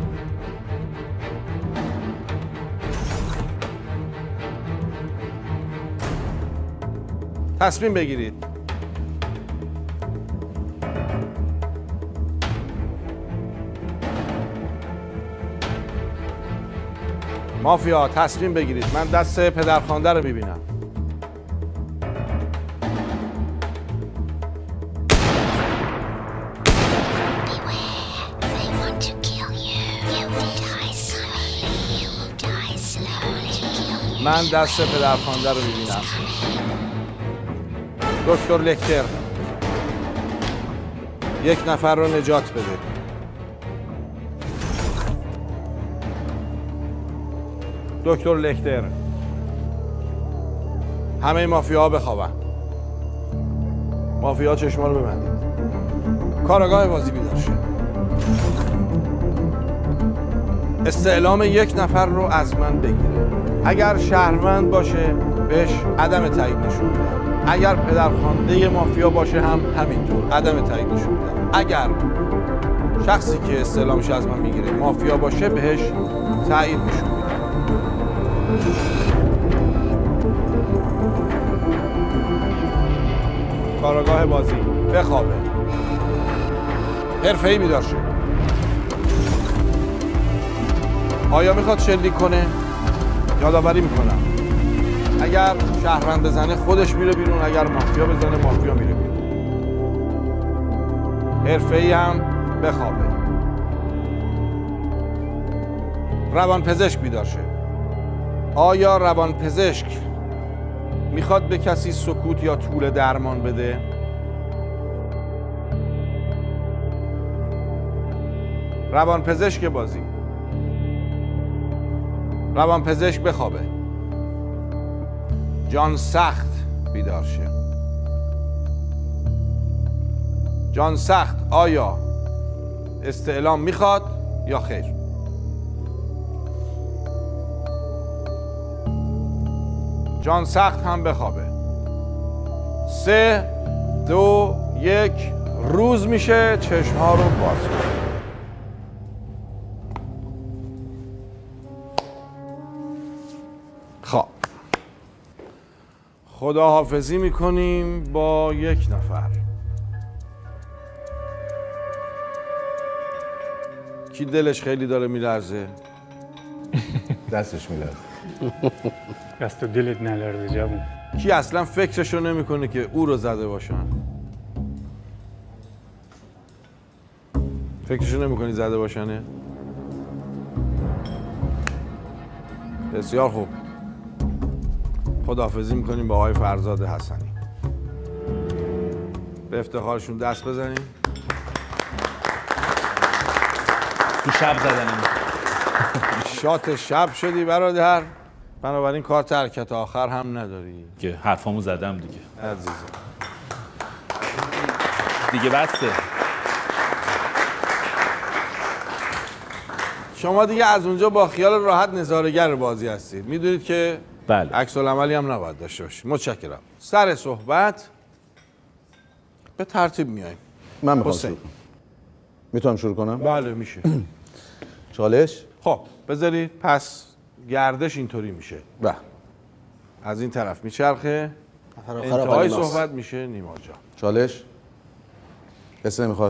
تصمیم بگیرید. مافیا تصمیم بگیرید. من دست پدرخوانده رو میبینم. من دست پدرخوانده رو میبینم. دکتر لکتر یک نفر رو نجات بده. دکتر لکتر. همه مافیاها بخوابن. مافیا چشما رو ببندید. کارآگاه بازی بیدار شه. استعلام یک نفر رو از من بگیره. اگر شهروند باشه بهش عدم تایید نشون میدم. اگر پدرخوانده مافیا باشه هم همینطور عدم تایید نشون میدم. اگر شخصی که استعلامش از من میگیره مافیا باشه بهش تایید نشون میدم. کاراگاه بازی بخوابه. حرفه‌ای بیدار شه. آیا میخواد شلیک کنه؟ یادآوری میکنم اگر شهروند بزنه خودش میره بیرون، اگر مافیا بزنه مافیا میره بیرون. حرفه‌ای هم بخوابه. روانپزشک بیدار شه. آیا روانپزشک میخواد به کسی سکوت یا طول درمان بده؟ روانپزشک بازی روانپزشک بخوابه. جان سخت بیدار شه. جان سخت آیا استعلام میخواد یا خیر؟ جان سخت هم بخوابه. سه دو یک روز میشه. چشمها رو باز کن. خب خداحافظی میکنیم با یک نفر. کی دلش خیلی داره میلرزه؟ دستش میلرزه. دست و دلت نلرزه جوون. کی اصلا فکرشو نمیکنه که او رو زده باشن؟ فکرشو نمیکنی زده باشنه؟ بسیار خوب. خداحافظی میکنیم با آقای فرزاد حسنی. به افتخارشون دست بزنیم. تو شب زدن. شات شب شدی برادر، بنابراین کارت حرکت آخر هم نداری. که حرفامو زدم دیگه عزیزم. دیگه بسته. شما دیگه از اونجا با خیال راحت نظاره‌گر بازی هستید. میدونید که بله. عکس العملی هم نباید داشته باشید. متشکرم. سر صحبت به ترتیب میایم. من میخوام شروع کنم. میتونم شروع کنم؟ بله میشه. چالش؟ خب بذارید پس گردش اینطوری میشه. بله. از این طرف میچرخه. انتهای صحبت میشه نیما جان. چالش؟ کسی نمیخواد؟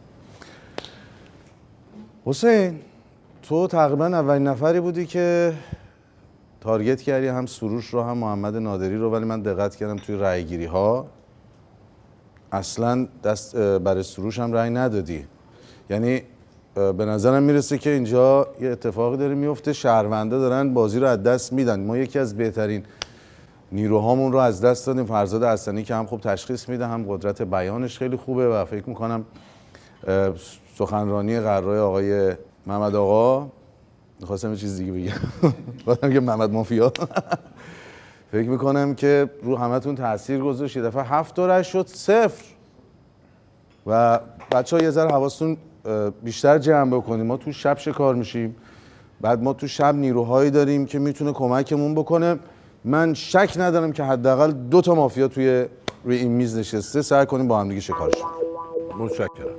حسین تو تقریبا اولین نفری بودی که تارگت کردی هم سروش رو هم محمد نادری رو، ولی من دقت کردم توی رأی گیری ها اصلا دست برای سروش هم رأی ندادی. یعنی به نظرم میرسه که اینجا یه اتفاقی داره میفته، شهرونده دارن بازی رو از دست میدن. ما یکی از بهترین نیروهامون رو از دست دادیم. فرزاد حسنی که هم خوب تشخیص میده، هم قدرت بیانش خیلی خوبه و فکر میکنم سخنرانی قرارای آقای محمد آقا، میخواستم یه چیز دیگه بگم خواستم که محمد مافیا فکر میکنم که رو همتون تاثیر گذاشت. یه دفعه هفت داره شد صفر و بچه ها یه ذره حواستون بیشتر جمع بکنیم. ما تو شب شکار میشیم، بعد ما تو شب نیروهایی داریم که میتونه کمکمون بکنه. من شک ندارم که حداقل دو تا مافیا توی روی این میز نشسته. سعی کنیم با هم دیگه شکارش کنیم. متشکرم.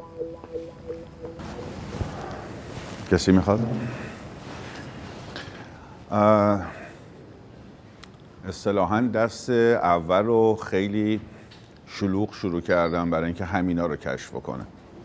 کسی میخواد؟ اصطلاحاً دست اول رو خیلی شلوغ شروع کردم برای اینکه همینا رو کشف کنم.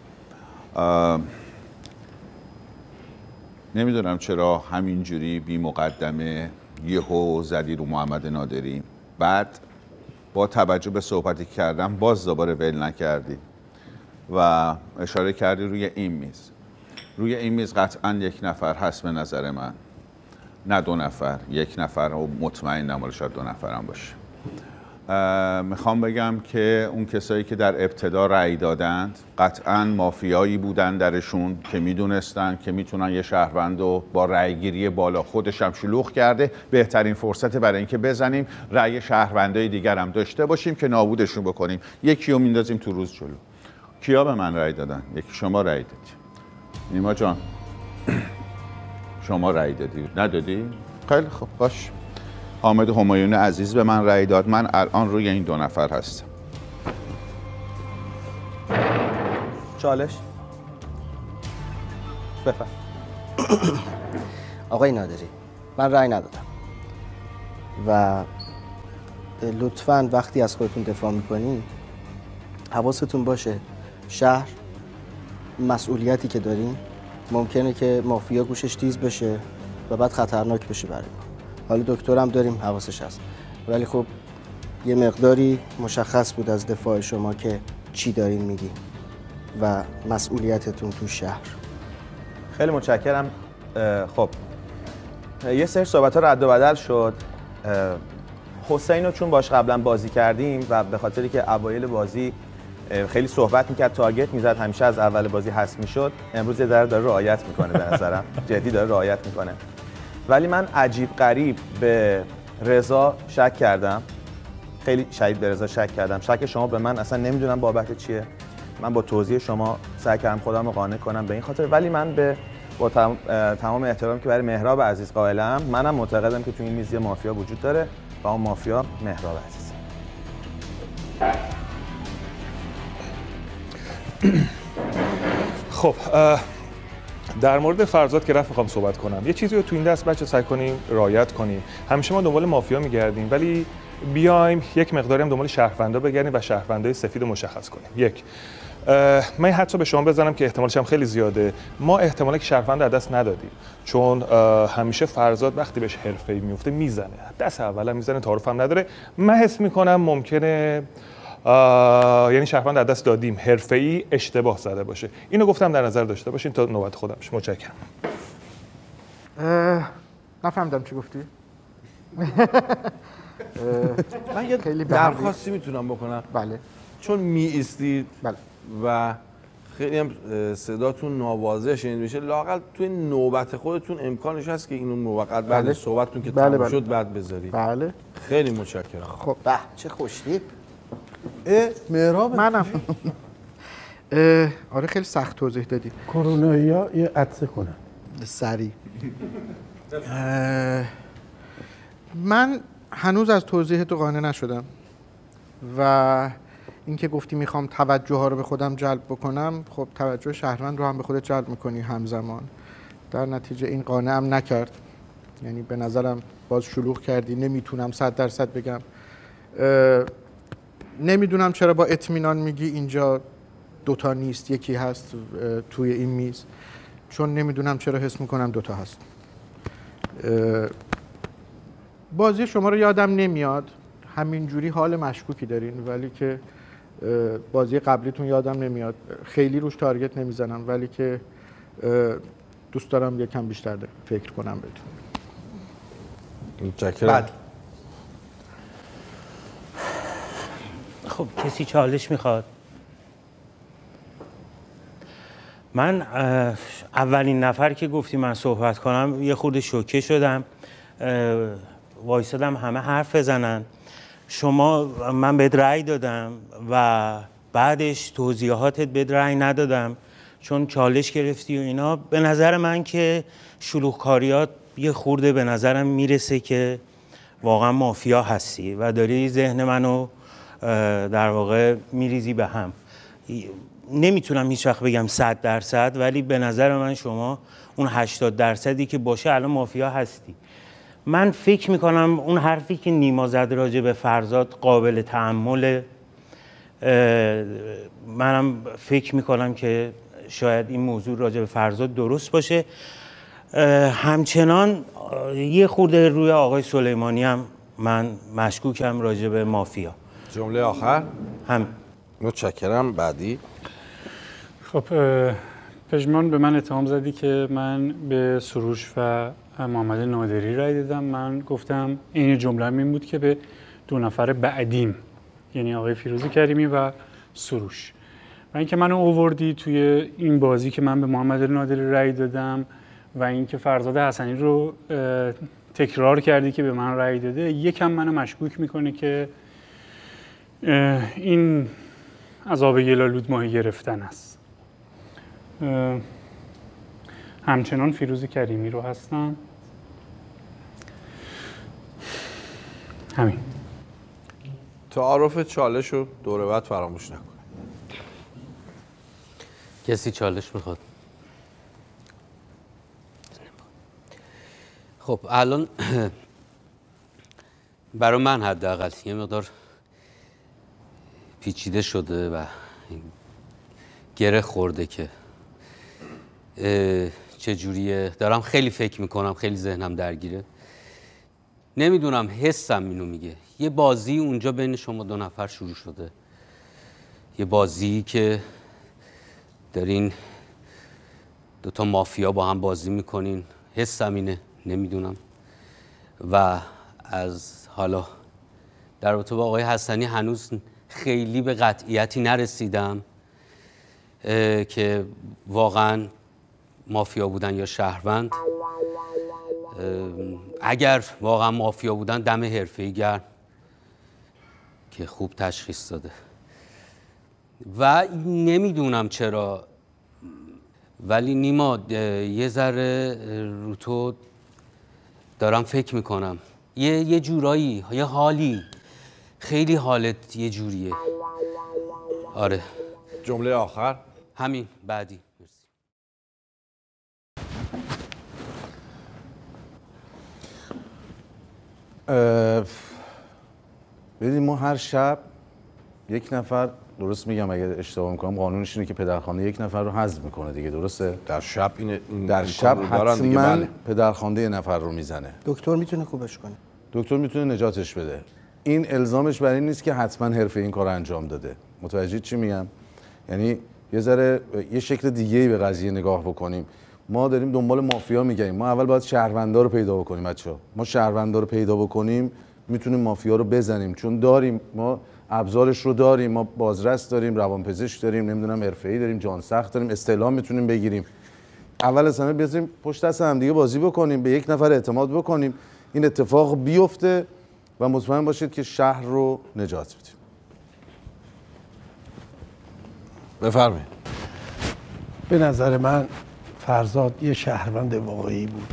نمیدونم چرا همینجوری بی مقدمه یهو زدی رو محمد نادری، بعد با توجه به صحبتی کردم باز دوباره ول نکردی و اشاره کردی روی این میز. روی این میز قطعاً یک نفر هست به نظر من، نه دو نفر، یک نفر و مطمئنم ولی شاید دو نفرم باشه. میخوام بگم که اون کسایی که در ابتدا رأی دادند قطعاً مافیایی بودن درشون که میدونستن که میتونن یه شهروند رو با رأیگیری بالا خودش هم شلوغ کرده بهترین فرصت برای اینکه بزنیم رأی شهروندای دیگر هم داشته باشیم که نابودشون بکنیم. یکی رو میندازیم تو روز جلو. کیا به من رأی دادن؟ یکی شما رأی دادی. نیما جان شما رأی دادی؟ ندادی؟ خیلی خوب باش. حامد همایون عزیز به من رأی داد. من الان روی این دو نفر هستم. چالش بفرم. آقای نادری، من رأی ندادم و لطفاً وقتی از خودتون دفاع میکنین حواستون باشه شهر مسئولیتی که دارین ممکنه که مافیا گوشش تیز بشه و بعد خطرناک بشه برای ما. حالا دکترم داریم حواسش هست، ولی خب یه مقداری مشخص بود از دفاع شما که چی دارین میگین و مسئولیتتون تو شهر. خیلی متشکرم. خب یه سری صحبت ها رد و بدل شد. حسین رو چون باش قبلا بازی کردیم و به خاطری که اوایل بازی خیلی صحبت میکرد، تارگت میزد، همیشه از اول بازی حذف میشد، امروز یه ذره داره رعایت میکنه به نظرم. جدی داره رعایت میکنه. ولی من عجیب غریب به رضا شک کردم، خیلی شدید به رضا شک کردم. شک شما به من اصلا نمیدونم بابت چیه، من با توضیح شما سعی کردم خودم رو قانع کنم به این خاطر. ولی من به با تمام احترامی که برای مهراب عزیز قائلم، منم معتقدم که تو این میز مافیا وجود داره و اون مافیا مهراب عزیز. خب در مورد فرزاد که رفت میخوام صحبت کنم. یه چیزی رو تو این دست بچه سعی کنیم رعایت کنیم. همیشه ما دنبال مافیا میگردیم، ولی بیایم یک مقداری هم دنبال شهروندا بگردیم و شهروندای سفید رو مشخص کنیم. یک، من حتی به شما بزنم که احتمالش هم خیلی زیاده، ما احتمالا که شهروند از دست ندادیم، چون همیشه فرزاد وقتی بهش حرفه‌ای میفته میزنه، دست اول هم میزنه، تعارف هم نداره. من حس میکنم ممکنه یعنی شهروند از دست دادیم، حرفه‌ای اشتباه زده باشه. اینو گفتم در نظر داشته باشین تا نوبت خودم. متشکرم. نفهمیدم چی گفتی؟ من یه درخواستی میتونم بکنم؟ بله. چون می ایستید بله. و خیلی هم صداتون ناواضح شنیده میشه، لااقل توی نوبت خودتون امکانش هست که اینو موقت بعد بله. صحبتتون که بله تموم بله. شد بعد بذاری. بله. خیلی متشکرم. خب به چه خوشتیپ. اه مهراب منم. آره خیلی سخت توضیح دادی. کرونایی ها یه عطسه کنن سریع. من هنوز از توضیح تو قانع نشدم و اینکه گفتی میخوام توجه ها رو به خودم جلب بکنم، خب توجه شهروند رو هم به خودت جلب میکنی همزمان. در نتیجه این قانعم نکرد. یعنی به نظرم باز شلوغ کردی. نمیتونم صد درصد بگم. نمیدونم چرا با اطمینان میگی اینجا دوتا نیست یکی هست توی این میز، چون نمیدونم چرا حس میکنم دوتا هست. بازی شما رو یادم نمیاد، همینجوری حال مشکوکی دارین، ولی که بازی قبلیتون یادم نمیاد. خیلی روش تارگت نمیزنم، ولی که دوست دارم یکم بیشتر فکر کنم بهتون. متشکرم. خب کسی چالش میخواد؟ من اولین نفر که گفتی من صحبت کنم یه خورده شوکه شدم، وایسادم همه حرف بزنن. شما من بهت رأی دادم و بعدش توضیحاتت بهت رأی ندادم چون چالش گرفتی و اینا. به نظر من که شلوغکاریات یه خورده به نظرم میرسه که واقعا مافیا هستی و داری ذهن منو در واقع میریزی به هم. نمیتونم هیچ وقت بگم صد درصد، ولی به نظر من شما اون هشتاد درصدی که باشه الان مافیا هستی. من فکر میکنم اون حرفی که نیما زد راجع به فرزاد قابل تأمل. منم فکر میکنم که شاید این موضوع راجع به فرزاد درست باشه. همچنان یه خورده روی آقای سلیمانی هم من مشکوکم راجع به مافیا. جمله آخر هم متشکرم. بعدی. خب پژمان به من اتهام زدی که من به سروش و محمد نادری رای دادم. من گفتم این جمله این بود که به دو نفر بعدیم، یعنی آقای فیروزی کریمی و سروش، و اینکه منو آوردی توی این بازی که من به محمد نادری رای دادم و اینکه فرزاد حسنی رو تکرار کردی که به من رای داده، یکم منو مشکوک میکنه که این عذاب گلالود ماهی گرفتن است. همچنان فیروزی کریمی رو هستم. همین. تعارف چالش رو دوره بعد فراموش نکنه. کسی چالش میخواد؟ خب الان برای من حداقل یه مقدار پیچیده شده و گره خورده که چجوریه. دارم خیلی فکر میکنم، خیلی ذهنم درگیره. نمیدونم، حسم اینو میگه. یه بازی اونجا بین شما دو نفر شروع شده، یه بازی که دارین دو تا مافیا با هم بازی میکنین. حسم اینه، نمیدونم. و از حالا در رابطه با آقای حسنی هنوز خیلی به قطعیتی نرسیدم که واقعا مافیا بودن یا شهروند. اگر واقعا مافیا بودن دم حرفه‌ای گرم که خوب تشخیص داده. و نمیدونم چرا، ولی نیما یه ذره رو تو دارم فکر میکنم. یه یه جورایی، یه حالی، خیلی حالت یه جوریه. آره. جمله آخر همین، بعدی. ببینید ما هر شب یک نفر، درست میگم اگر اشتباه میکنم، قانونش اینه که پدرخوانده یک نفر رو حذف میکنه دیگه، درسته؟ در شب اینه این در شب حتما بله. پدرخوانده یه نفر رو میزنه. دکتر میتونه خوبش کنه. دکتر میتونه نجاتش بده. این الزامش بر این نیست که حتما حرفه این کار انجام داده. متوجه چی میگم؟ یعنی یه ذره یه شکل دیگه‌ای به قضیه نگاه بکنیم. ما داریم دنبال مافیا میگردیم. ما اول باید شهروندا رو پیدا بکنیم بچه‌ها. ما شهروندا رو پیدا بکنیم میتونیم مافیا رو بزنیم، چون داریم، ما ابزارش رو داریم، ما بازرس داریم، روانپزشک داریم، نمیدونم حرفه‌ای داریم، جان سخت داریم، استعلام میتونیم بگیریم. اول از همه بیایم پشت دست هم دیگه بازی بکنیم، به یک نفر اعتماد بکنیم، این اتفاق بیفته و مطمئن باشید که شهر رو نجات بدیم. بفرمایید. به نظر من فرزاد یه شهروند واقعی بود.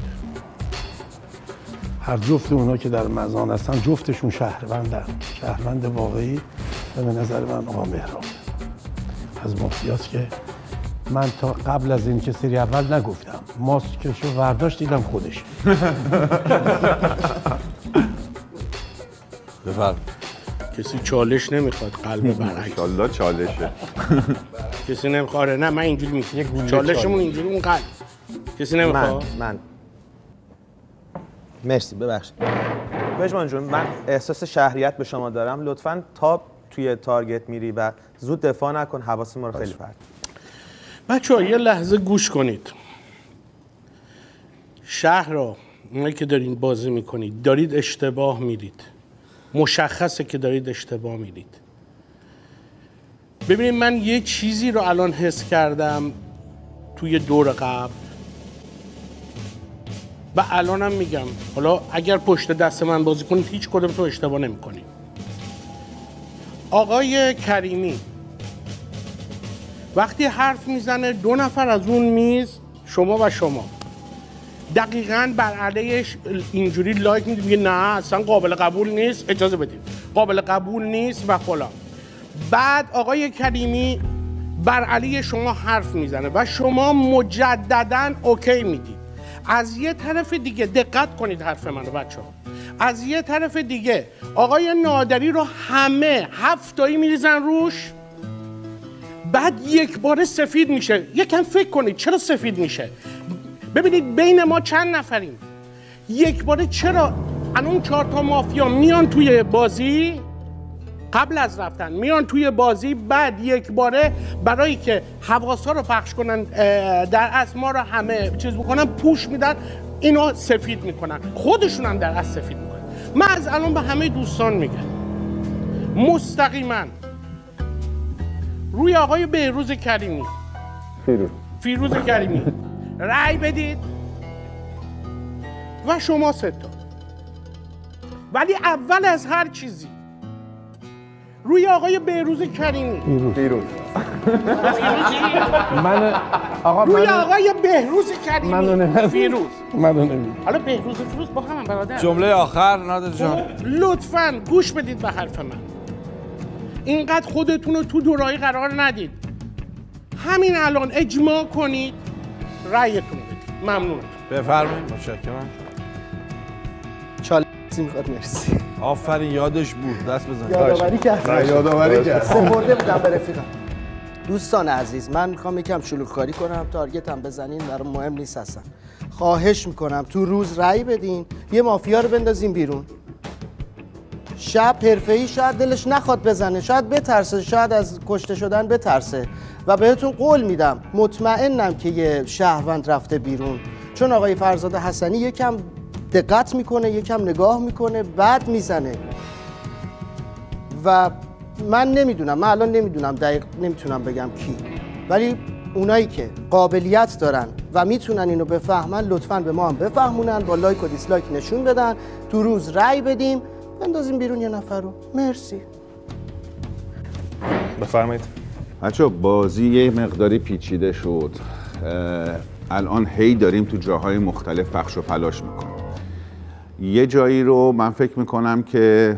هر جفت اونا که در مزان هستن جفتشون شهروندن، شهروند واقعی. و به نظر من آقا مهراب از مافیاست که من تا قبل از این که سری اول نگفتم، ماسکشو ورداشت دیدم خودش. بفرمایید. کسی چالش نمیخواد، قلب برعکس. انشالله چالشه. کسی نمیخواد. نه من اینجوری میگم چالشمون اینجوری، اون قلب. کسی نمیخواد. من من مرسی، ببخشید. پژمان جون، من احساس شهریت به شما دارم. لطفاً تا توی تارگت میری و زود دفاع نکن، حواس ما رو خیلی پرت. بچه‌ها یه لحظه گوش کنید. شهر را اونایی که دارین بازی میکنید دارید اشتباه میرید. مشخصه که دارید اشتباه میرید. ببینید من یه چیزی رو الان حس کردم توی دور قبل و الانم میگم، حالا اگر پشت دست من بازی کنید هیچ کدوم تو اشتباه نمیکنید. آقای کریمی وقتی حرف میزنه دو نفر از اون میز، شما و شما دقیقاً بر علیهش اینجوری لایک میدید، میگه نه اصلا قابل قبول نیست، اجازه بدید، قابل قبول نیست و فلان. بعد آقای کریمی بر علیه شما حرف میزنه و شما مجدداً اوکی میدید. از یه طرف دیگه دقت کنید حرف منو بچه‌ها، از یه طرف دیگه آقای نادری رو همه هفتایی میریزن روش، بعد یک بار سفید میشه. یکم فکر کنید چرا سفید میشه. ببینید بین ما چند نفریم، یک باره چرا الان چهار تا مافیا میان توی بازی، قبل از رفتن میان توی بازی، بعد یک باره برای که حواسا رو پخش کنن، در اصل ما رو همه چیز بکنن، پوش میدن، اینو سفید میکنن، خودشون هم در اصل سفید میکنن. من از الان به همه دوستان میگم مستقیما روی آقای بهروز کریمی، فیروز فیروز کریمی رأی بدید و شما سه تا. ولی اول از هر چیزی روی آقای بهروز کریمی، فیروز فیروز من آقا روی من آقای بهروز کریمی من فیروز من نمیدونم. حالا بهروز و فیروز با هم برادر. جمله آخر نادر جان، لطفاً گوش بدید به حرف من. اینقدر خودتون رو تو دورایی قرار ندید. همین الان اجماع کنید، رأیتون رو بدید. ممنونم. بفرمایید. متشکرم. هرچی میخواد. مرسی. آفرین یادش بود، دست بزن. یادآوری کرد. نه یادآوری کرد. سپرده بودم به رفیقم. دوستان عزیز، من میخوام یکم شلوغ‌کاری کنم، تارگتم بزنین، برام مهم نیست اصلا. خواهش میکنم تو روز رأی بدین، یه مافیا رو بندازیم بیرون. شب حرفه‌ای شاید دلش نخواد بزنه، شاید بترسه، شاید از کشته شدن بترسه و بهتون قول میدم مطمئنم که یه شهروند رفته بیرون، چون آقای فرزاد حسنی یکم دقت میکنه، یکم نگاه میکنه، بعد میزنه. و من نمیدونم، من الان نمیدونم دقیق نمیتونم بگم کی، ولی اونایی که قابلیت دارن و میتونن اینو بفهمن لطفاً به ما هم بفهمونن، با لایک و دیسلایک نشون بدن، تو روز رأی بدیم بندازیم بیرون یه نفر رو. مرسی. بفرمایید. بچه بازی یه مقداری پیچیده شد. الان هی داریم تو جاهای مختلف پخش و پلاش میکنیم. یه جایی رو من فکر میکنم که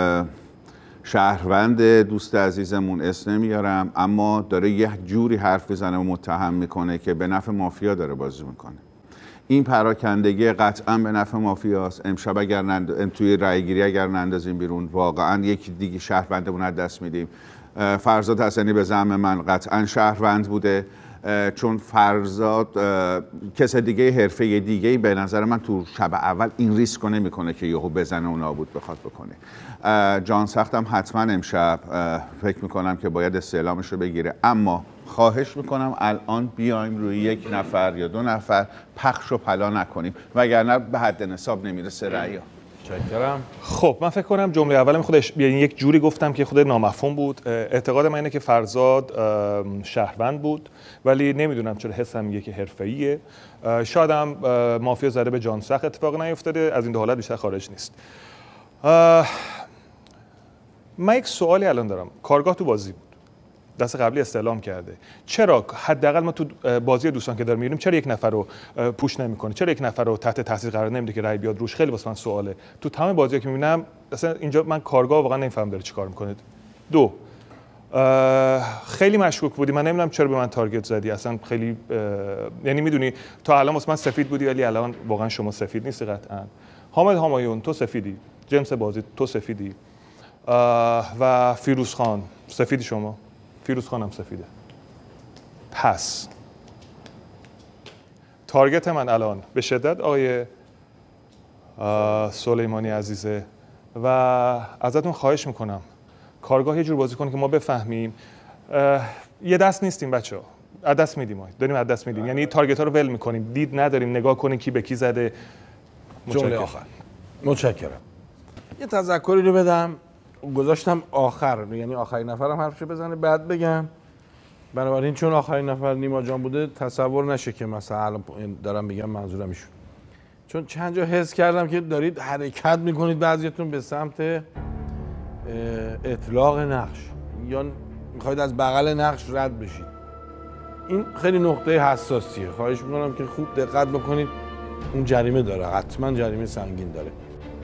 شهروند دوست عزیزمون اسم نمیارم، اما داره یه جوری حرف میزنه و متهم میکنه که به نفع مافیا داره بازی میکنه. این پراکندگی قطعا به نفع مافیاست. امشب اگر نند... توی رأیگیری اگر نندازیم بیرون واقعا یکی دیگه شهروندمون از دست میدیم. فرزاد حسنی به زعم من قطعا شهروند بوده، چون فرزاد کس دیگه حرفه دیگه به نظر من تو شب اول این ریسک رو نمیکنه که یهو بزنه و نابود بخواد بکنه. جان سختم حتما امشب فکر میکنم که باید استعلامش رو بگیره، اما خواهش میکنم الان بیایم روی یک نفر یا دو نفر پخش و پلا نکنیم، وگرنه به حد نصاب نمیرسه رأی‌ها. چکرم. خب من فکر کنم جمله اولم خودش یعنی یک جوری گفتم که خود نامفهوم بود. اعتقاد من اینه که فرزاد شهروند بود، ولی نمیدونم چرا حسم میگه که حرفه‌ایه. شاید هم مافیا زده به جان سخت اتفاق نیفتاده، از این دو حالت بیشتر خارج نیست. من یک سوالی الان دارم. کارگاه تو بازی بود، دست قبلی استعلام کرده، چرا حداقل ما تو بازی دوستان که داریم می‌بینیم چرا یک نفر رو پوش نمی‌کنه؟ چرا یک نفر رو تحت تاثیر قرار نمیده که رای بیاد روش؟ خیلی واسه من سواله. تو تمام بازی‌ها که می‌بینم اصلا اینجا من کارگاه واقعا نمی‌فهمم داره چیکار می‌کنه. دو خیلی مشکوک بودی، من نمی‌دونم چرا به من تارگت زدی. اصلا خیلی یعنی می‌دونی تا الان واسه من سفید بودی، ولی الان واقعا شما سفید نیستی قطعاً. حامد همایون تو سفیدی، جنس بازی تو سفیدی و فیروز خان سفیدی. شما فیروز خانم سفیده. پس تارگت من الان به شدت آقای سلیمانی عزیزه و ازتون خواهش میکنم کارگاه یه جور بازی کنه که ما بفهمیم. یه دست نیستیم بچه ها، از دست میدیم، ما داریم از دست میدیم، یعنی تارگت ها رو ول میکنیم، دید نداریم، نگاه کنیم کی به کی زده. جمله آخر. متشکرم. یه تذکری رو بدم، گذاشتم آخر، یعنی آخرین نفرم حرفشو بزنه بعد بگم. بنابراین چون آخرین نفر نیما جان بوده تصور نشه که مثلا دارم میگم منظورم ایشون، چون چند جا حس کردم که دارید حرکت میکنید بعضیتون به سمت اطلاق نقش یا میخواید از بغل نقش رد بشید. این خیلی نقطه حساسیه، خواهش میکنم که خوب دقت بکنید. اون جریمه داره، حتما جریمه سنگین داره.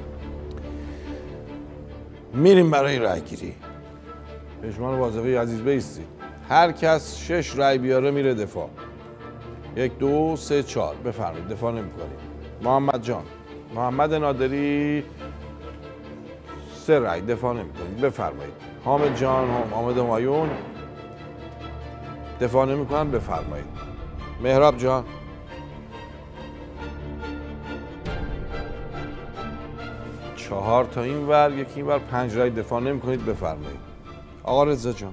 میریم برای رای گیری. پشمان واظفه عزیز بایستید. هر کس شش رای بیاره میره دفاع. یک دو سه چهار. بفرمایید. دفاع نمی‌کنید. محمد جان، محمد نادری سه رای. دفاع نمی‌کنید. بفرمایید. حامد جان، حامد همایون دفاع نمی‌کنن. بفرمایید. مهراب جان، چهار تا این ور، یکی این ور، پنج رای. دفاع نمی کنید. بفرمایید. آقا رضا جان،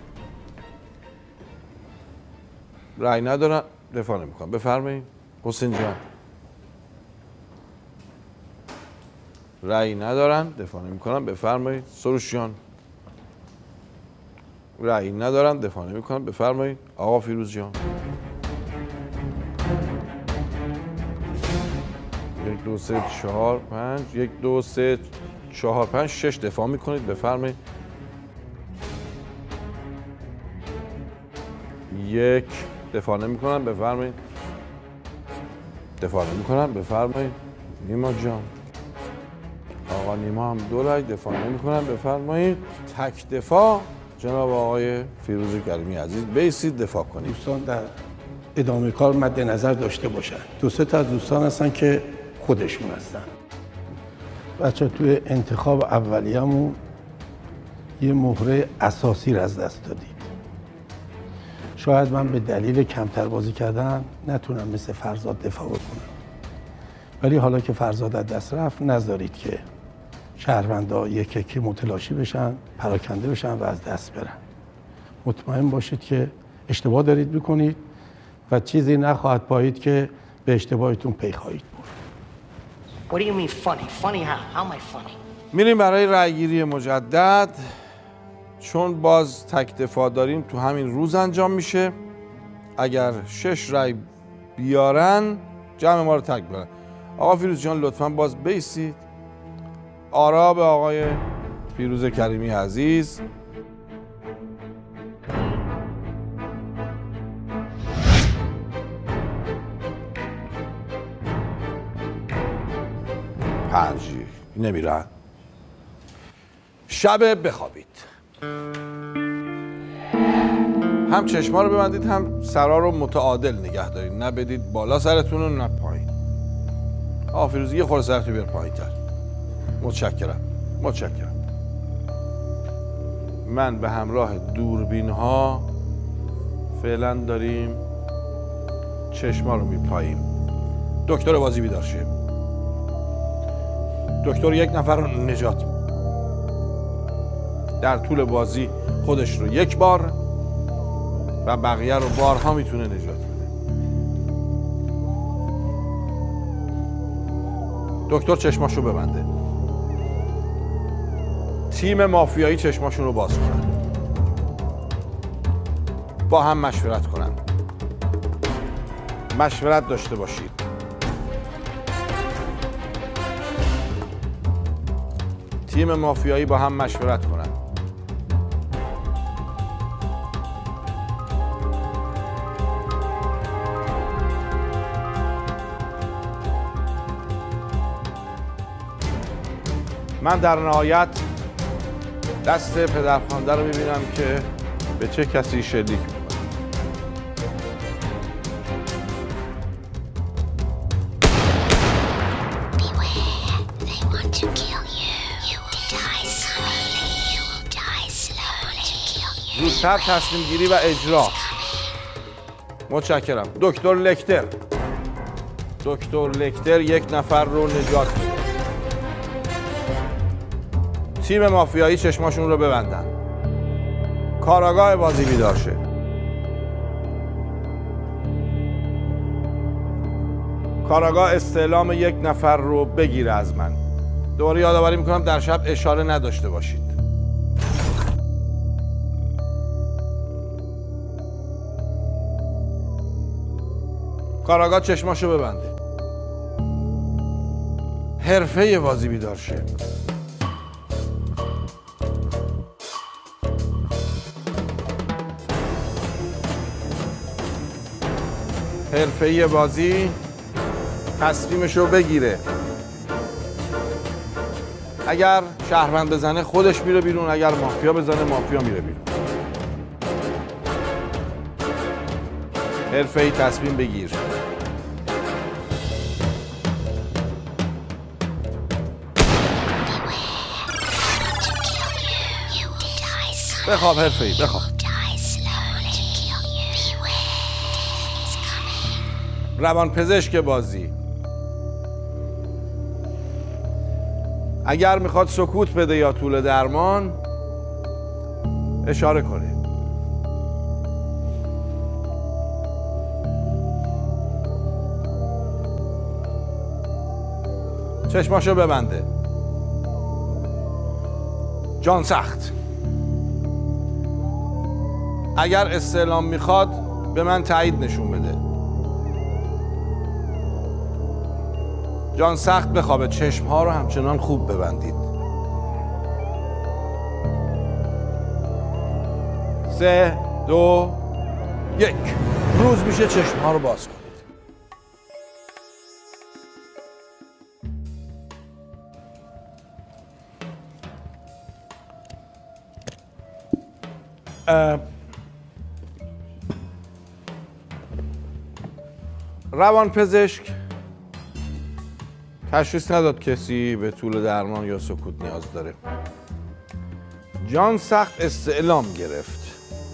رای ندارن، دفاع نمی کنن. بفرمایید. حسین جان، رای ندارن، دفاع نمی کنن. بفرمایید. سروش جان، رای ندارن، دفاع نمی کنن. بفرمایید. آقا فیروز جان، یک دو سه چهار پنج، یک دو سه چهار پنج شش. دفاع میکنید. بفرمایید. یک. دفاع نمیکنن. بفرمایید. دفاع نمیکنن. بفرمایید. نیما جان، آقا نیما هم دو رای. دفاع نمیکنن. بفرمایید. تک دفاع جناب آقای فیروز کریمی عزیز، بیسید دفاع کنید. دوستان در ادامه کار مد نظر داشته باشن، دو سه تا از دوستان هستن که خودشون هستن. بچه توی انتخاب اولیه‌مون یه مهره اساسی رو از دست دادید. شاید من به دلیل کمتر بازی کردن نتونم مثل فرزاد دفاع بکنم، ولی حالا که فرزاد از دست رفت نذارید که شهروندا یک یکی متلاشی بشن، پراکنده بشن و از دست برن. مطمئن باشید که اشتباه دارید میکنید و چیزی نخواهد پایید که به اشتباهتون پی خواهید برد. What do you mean funny? Funny how? How am I funny? میریم برای رأیگیری مجدد. چون باز تک دفاع داریم تو همین روز انجام میشه. اگر شش رأی بیارن جمع ما رو تک برن. آقا فیروز جان لطفاً باز بیستید. آرا به آقای فیروز کریمی عزیز. پنج نمیرن. شب بخوابید. هم چشما رو ببندید هم سرا رو متعادل نگه دارید، نه بدید بالا سرتون رو نه پایین. آقا فیروزی یه خورده سرتون بیار پایین تر. متشکرم متشکرم. من به همراه دوربین ها فعلا داریم چشما رو میپاییم. دکتر بازی بیدار شه. دکتر یک نفر رو نجات میده. در طول بازی خودش رو یک بار و بقیه رو بارها میتونه نجات بده. دکتر چشماشو ببنده. تیم مافیایی چشماشون رو باز کنن. با هم مشورت کنن. مشورت داشته باشید. تیم مافیایی با هم مشورت کنن. من در نهایت دست پدرخوانده رو میبینم که به چه کسی شلیک میکنه. زودتر تصمیم گیری و اجرا. متشکرم. دکتر لکتر. دکتر لکتر یک نفر رو نجات میده. تیم مافیایی چشماشون رو ببندن. کاراگاه بازی بیدار شه. کاراگاه استعلام یک نفر رو بگیره از من. دوباره یادآوری میکنم در شب اشاره نداشته باشید. کاراگاه چشماشو ببنده. حرفه بازی بیدار شه. حرفه‌ای بازی تصمیمش رو بگیره. اگر شهروند بزنه خودش میره بیرون، اگر مافیا بزنه مافیا میره بیرون. حرفه‌ای تصمیم بگیر. بخواب حرفه‌ای بخواب. روانپزشک بازی اگر میخواد سکوت بده یا طول درمان اشاره کنه. چشماشو ببنده. جان سخت. اگر استعلام میخواد به من تایید نشون بده. جان سخت بخوابه. چشم ها رو همچنان خوب ببندید. سه دو یک. روز میشه. چشم ها رو باز کنید. روانپزشک تشخیص نداد کسی به طول درمان یا سکوت نیاز داره. جان سخت استعلام گرفت.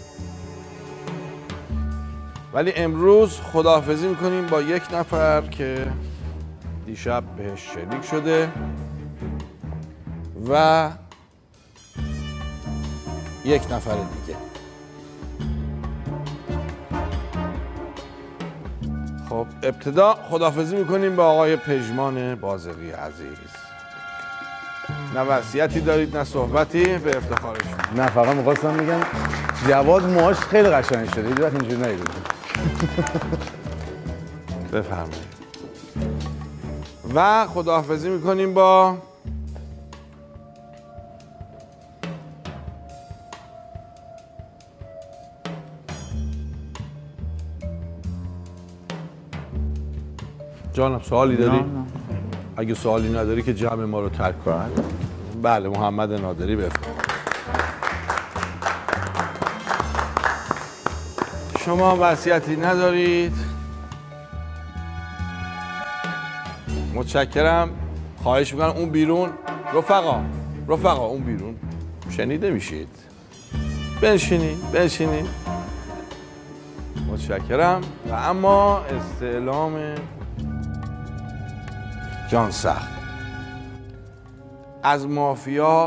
ولی امروز خداحافظی میکنیم با یک نفر که دیشب بهش شلیک شده و یک نفر دیگه. خب ابتدا خداحافظی میکنیم با آقای پژمان بازقی عزیز. نه وصیتی دارید نه صحبتی، به افتخارش. نه فقط می‌خواستم بگم جواد موهاش خیلی قشنگ شده، هیچ وقت اینجوری ندیده بودم. بفرمایید. و خداحافظی میکنیم با جانم. سوالی داری؟ نه نه. اگه سوالی نداری که جمع ما رو ترک کن. بله محمد نادری بفرمایید. شما وصیتی ندارید. متشکرم. خواهش میکنم اون بیرون رفقا رفقا اون بیرون شنیده میشید. بنشینید بنشینید. متشکرم. و اما استعلام جان سخت از مافیا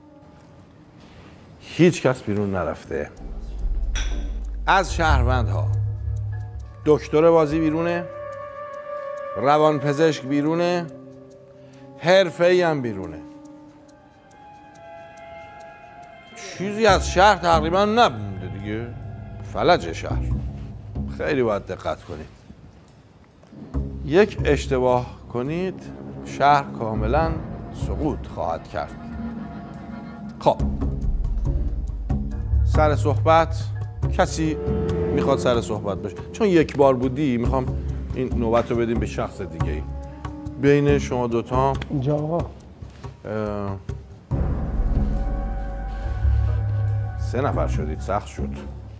هیچ کس بیرون نرفته. از شهروندها دکتر بازی بیرونه، روانپزشک بیرونه، حرفه‌ای هم بیرونه. چیزی از شهر تقریبا نمونده دیگه. فلج شهر. خیلی باید دقت کنید. یک اشتباه کنید شهر کاملا سقوط خواهد کرد. خب سر صحبت کسی میخواد سر صحبت باشه؟ چون یک بار بودی میخوام این نوبت رو بدیم به شخص دیگه ای. بین شما دوتا اینجا آقا سه نفر شدید، سخت شد.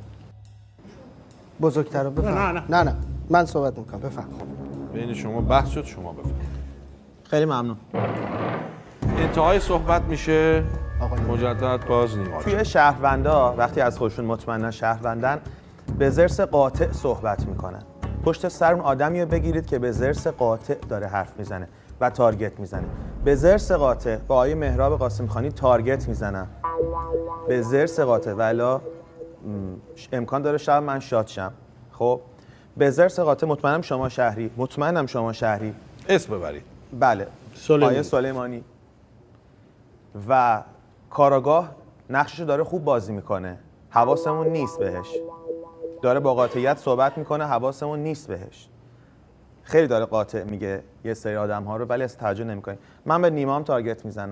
بزرگتر رو بفهم. نه، نه. نه نه من صحبت میکنم بفهم. بین شما بحث شد، شما بفهم. خیلی ممنون. انتهای صحبت میشه مجدد باز نیما. توی شهروندا وقتی از خودشون مطمئنن شهروندن به زرس قاطع صحبت میکنن. پشت سر اون آدمی رو بگیرید که به زرس قاطع داره حرف میزنه و تارگت میزنه. به زرس قاطع با آقای مهراب قاسمخانی تارگت میزنن. به زرس قاطع ولا امکان داره شب من شاد شم. خب به زرس قاطع مطمئنم شما شهری، مطمئنم شما شهری. اسم ببرید. بله. آقای سلیمانی. و کاراگاه نقششو داره خوب بازی میکنه. حواسمون نیست بهش. داره با قاطعیت صحبت میکنه، حواسمون نیست بهش. خیلی داره قاطع میگه یه سری آدم ها رو، ولی از توجه نمیکنه. من به نیمام تارگت میزنم.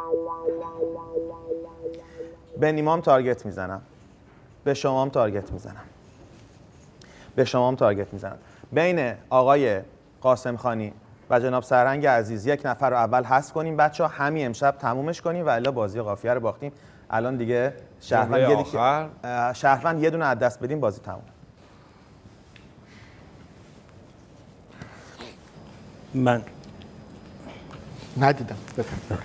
به نیمام تارگت میزنم. به شمام تارگت میزنم. به شمام تارگت میزنم. بین آقای قاسمخانی و جناب سرهنگ عزیز یک نفر رو اول حذف کنیم بچه‌ها، همین امشب تمومش کنیم و الا بازی قافیه رو باختیم. الان دیگه شهروند یه دیگه شهروند یه دونه از دست بدیم بازی تموم. من ندیدم بفهم.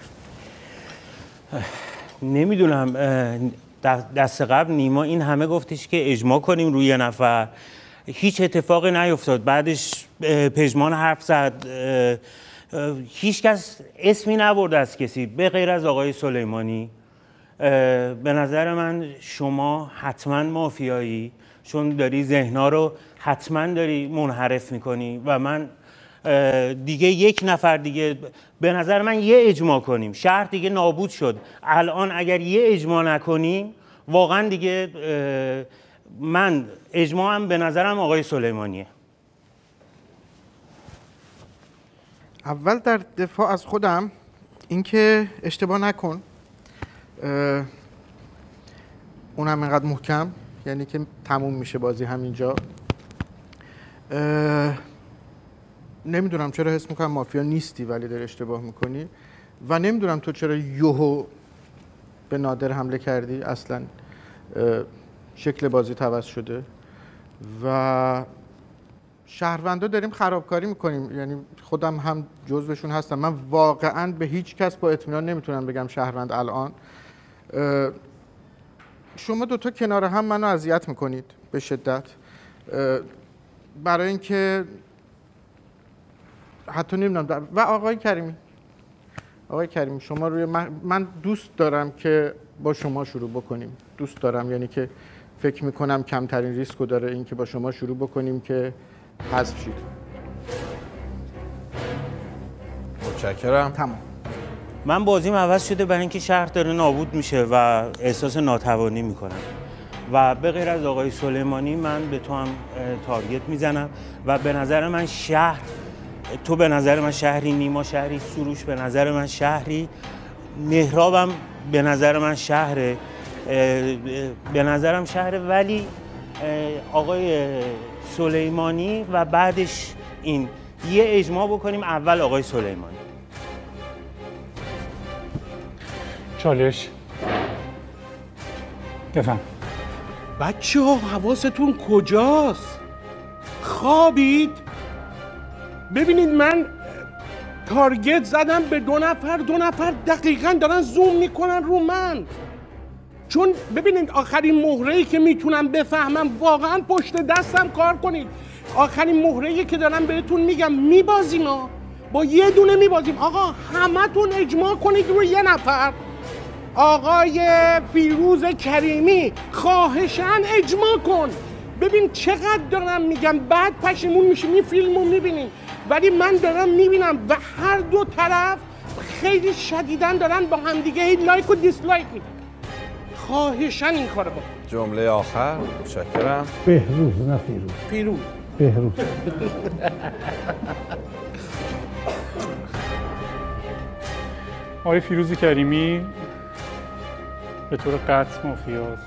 نمیدونم دست قبل نیما این همه گفتش که اجماع کنیم روی یه نفر، هیچ اتفاقی نیفتاد. بعدش پژمان حرف زد، هیچ کس اسمی نبرد از کسی به غیر از آقای سلیمانی. به نظر من شما حتما مافیایی، چون داری ذهن‌ها رو حتما داری منحرف میکنی و من دیگه یک نفر دیگه به نظر من یه اجماع کنیم. شهر دیگه نابود شد. الان اگر یه اجماع نکنیم واقعا دیگه من اجماعم به نظرم آقای سلیمانیه. اول در دفاع از خودم اینکه اشتباه نکن، اونم اینقدر محکم، یعنی که تموم میشه بازی همینجا. نمیدونم چرا حس میکنم مافیا نیستی ولی داری اشتباه میکنی و نمیدونم تو چرا یوهو به نادر حمله کردی. اصلا شکل بازی عوض شده و شهروندا داریم خرابکاری میکنیم، یعنی خودم هم جزوشون هستم. من واقعا به هیچ کس با اطمینان نمیتونم بگم شهروند الان. شما دوتا کنار هم منو اذیت میکنید به شدت، برای اینکه حتی نمیدونم. و آقای کریمی آقای کریمی شما روی من, من دوست دارم که با شما شروع بکنیم، دوست دارم، یعنی که فکر میکنم کمترین ریسکو داره این که با شما شروع بکنیم که حذف شید. متشکرم. تمام. من بازیم عوض شده برای اینکه شهر داره نابود میشه و احساس ناتوانی میکنم و به غیر از آقای سلیمانی من به تو هم تارگت میزنم و به نظر من شهر، تو به نظر من شهری، نیما شهری، سروش به نظر من شهری، مهرابم به نظر من شهره، به نظرم شهره، ولی آقای سلیمانی و بعدش این یه اجماع بکنیم. اول آقای سلیمانی. چالش بفهم. بچه ها حواستون کجاست؟ خوابید؟ ببینید من تارگت زدم به دو نفر، دو نفر دقیقاً دارن زوم میکنن رو من. چون ببینید آخرین مهره‌ای که میتونم بفهمم، واقعاً پشت دستم کار کنید، آخرین مهره‌ای که دارم بهتون میگم میبازیم ها، با یه دونه میبازیم. آقا همتون اجماع کنید روی یه نفر. آقای فیروز کریمی خواهشاً اجماع کن. ببین چقدر دارم میگم، بعد پشیمون میشیم. این فیلمو میبینیم ولی من دارم میبینم و هر دو طرف خیلی شدیداً دارن با همدیگه هی لایک و دیسلایک میدن. خواهشاً این کارو بکن. جمله آخر. متشکرم. بهروز نه فیروز. فیروز. بهروز. آقای فیروز کریمی به طور قطع مافیاست.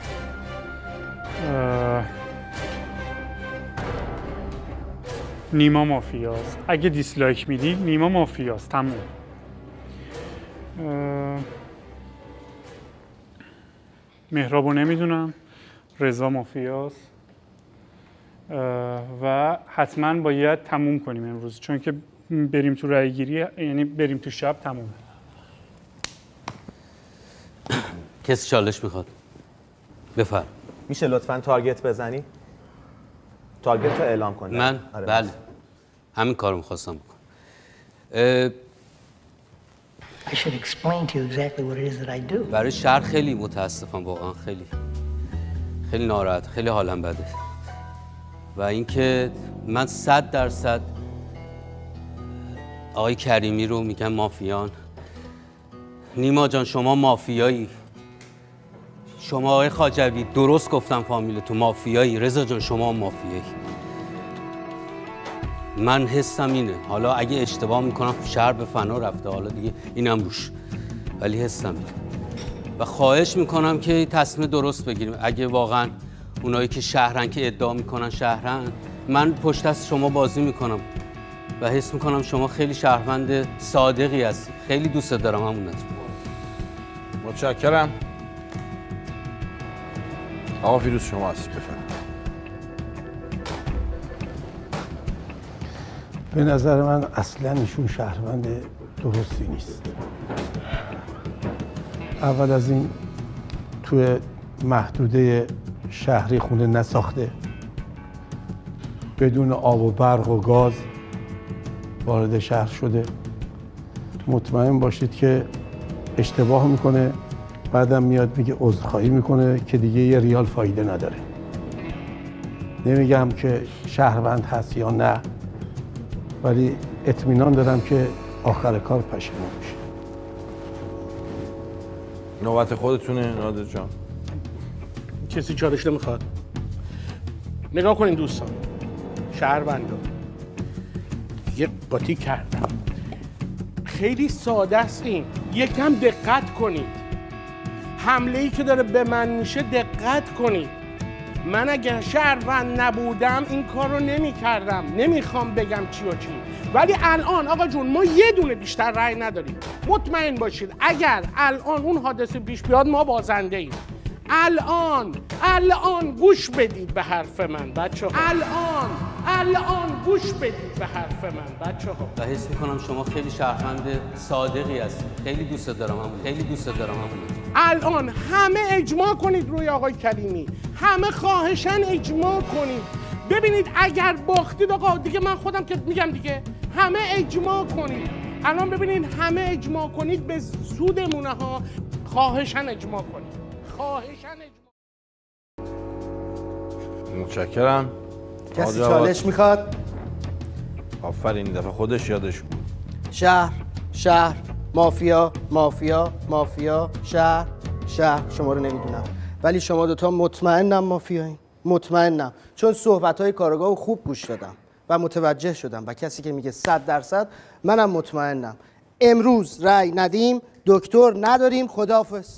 نیما مافیاست. اگه دیسلایک میدی نیما مافیاست. تموم. مهرابو نمیدونم. رضا مافیاست. و حتما باید تموم کنیم امروز، چون که بریم تو رای گیری یعنی بریم تو شب تمومه. کسی چالش میخواد؟ بفرم. میشه لطفاً تارگت بزنی؟ تارگت رو اعلام کنی. من؟ آره بله. همین کارو میخواستم بکنم. I should explain to you exactly what it is that I do. برای شهر خیلی متاسفم، واقعا خیلی خیلی ناراحت، خیلی حالم بده. و اینکه من صد درصد آقای کریمی رو میگم مافیان. نیما جان شما مافیایی. شما آقای خواجوی درست گفتم فامیل تو مافیایی. رضا جان شما مافیایی. من حسم اینه، حالا اگه اشتباه میکنم شهر به فنا رفته، حالا دیگه اینم روش، ولی حسم اینه و خواهش میکنم که تصمیم درست بگیریم. اگه واقعا اونایی که شهرن که ادعا میکنن شهرن، من پشت دست شما بازی میکنم و حس میکنم شما خیلی شهروند صادقی هستی. خیلی دوست دارم همونت. متشکرم. آقا فیروز شما هست، بفرمایید. به نظر من اصلا ایشون شهروند درستی نیست. اول از این توی محدوده شهری خونه نساخته، بدون آب و برق و گاز وارد شهر شده. مطمئن باشید که اشتباه میکنه، بعدم میاد میگه عذرخواهی میکنه که دیگه یه ریال فایده نداره. نمیگم که شهروند هست یا نه، ولی اطمینان دارم که آخر کار پشیمون میشه. نوبت خودتونه نادر جان. کسی چالش نمیخواد؟ نگاه کنین دوستان، شهروندا، یه قاطی کردم. خیلی ساده است این. یکم دقت کنید. حمله ای که داره به من میشه دقت کنید. من اگر شهروند نبودم این کار رو نمی کردم. نمیخوام بگم چی و چی، ولی الان آقا جون ما یه دونه بیشتر رأی نداریم. مطمئن باشید اگر الان اون حادثه پیش بیاد ما بازنده ایم. الان الان گوش بدید به حرف من بچه ها. الان الان گوش بدید به حرف من بچه ها. و حس میکنم شما خیلی شهروند صادقی هستید. خیلی دوست دارم هم. خیلی دوست دارم هم. الان همه اجماع کنید روی آقای کریمی، همه خواهشن اجماع کنید. ببینید اگر باختید آقا دیگه من خودم که میگم دیگه، همه اجماع کنید. الان ببینید همه اجماع کنید به سودمونه ها. خواهشن اجماع کنید، خواهشن اجماع. متشکرم. کسی چالش میخواد؟ آفرین، این دفعه خودش یادش بود. شهر، شهر، مافیا، مافیا، مافیا، شهر، شهر. شما رو نمیدونم ولی شما دوتا مطمئنم مافیایین. مطمئنم چون صحبت‌های کارآگاه رو خوب گوش دادم و متوجه شدم و کسی که میگه صد درصد منم مطمئنم. امروز رأی ندیم، دکتر نداریم، خداحافظ.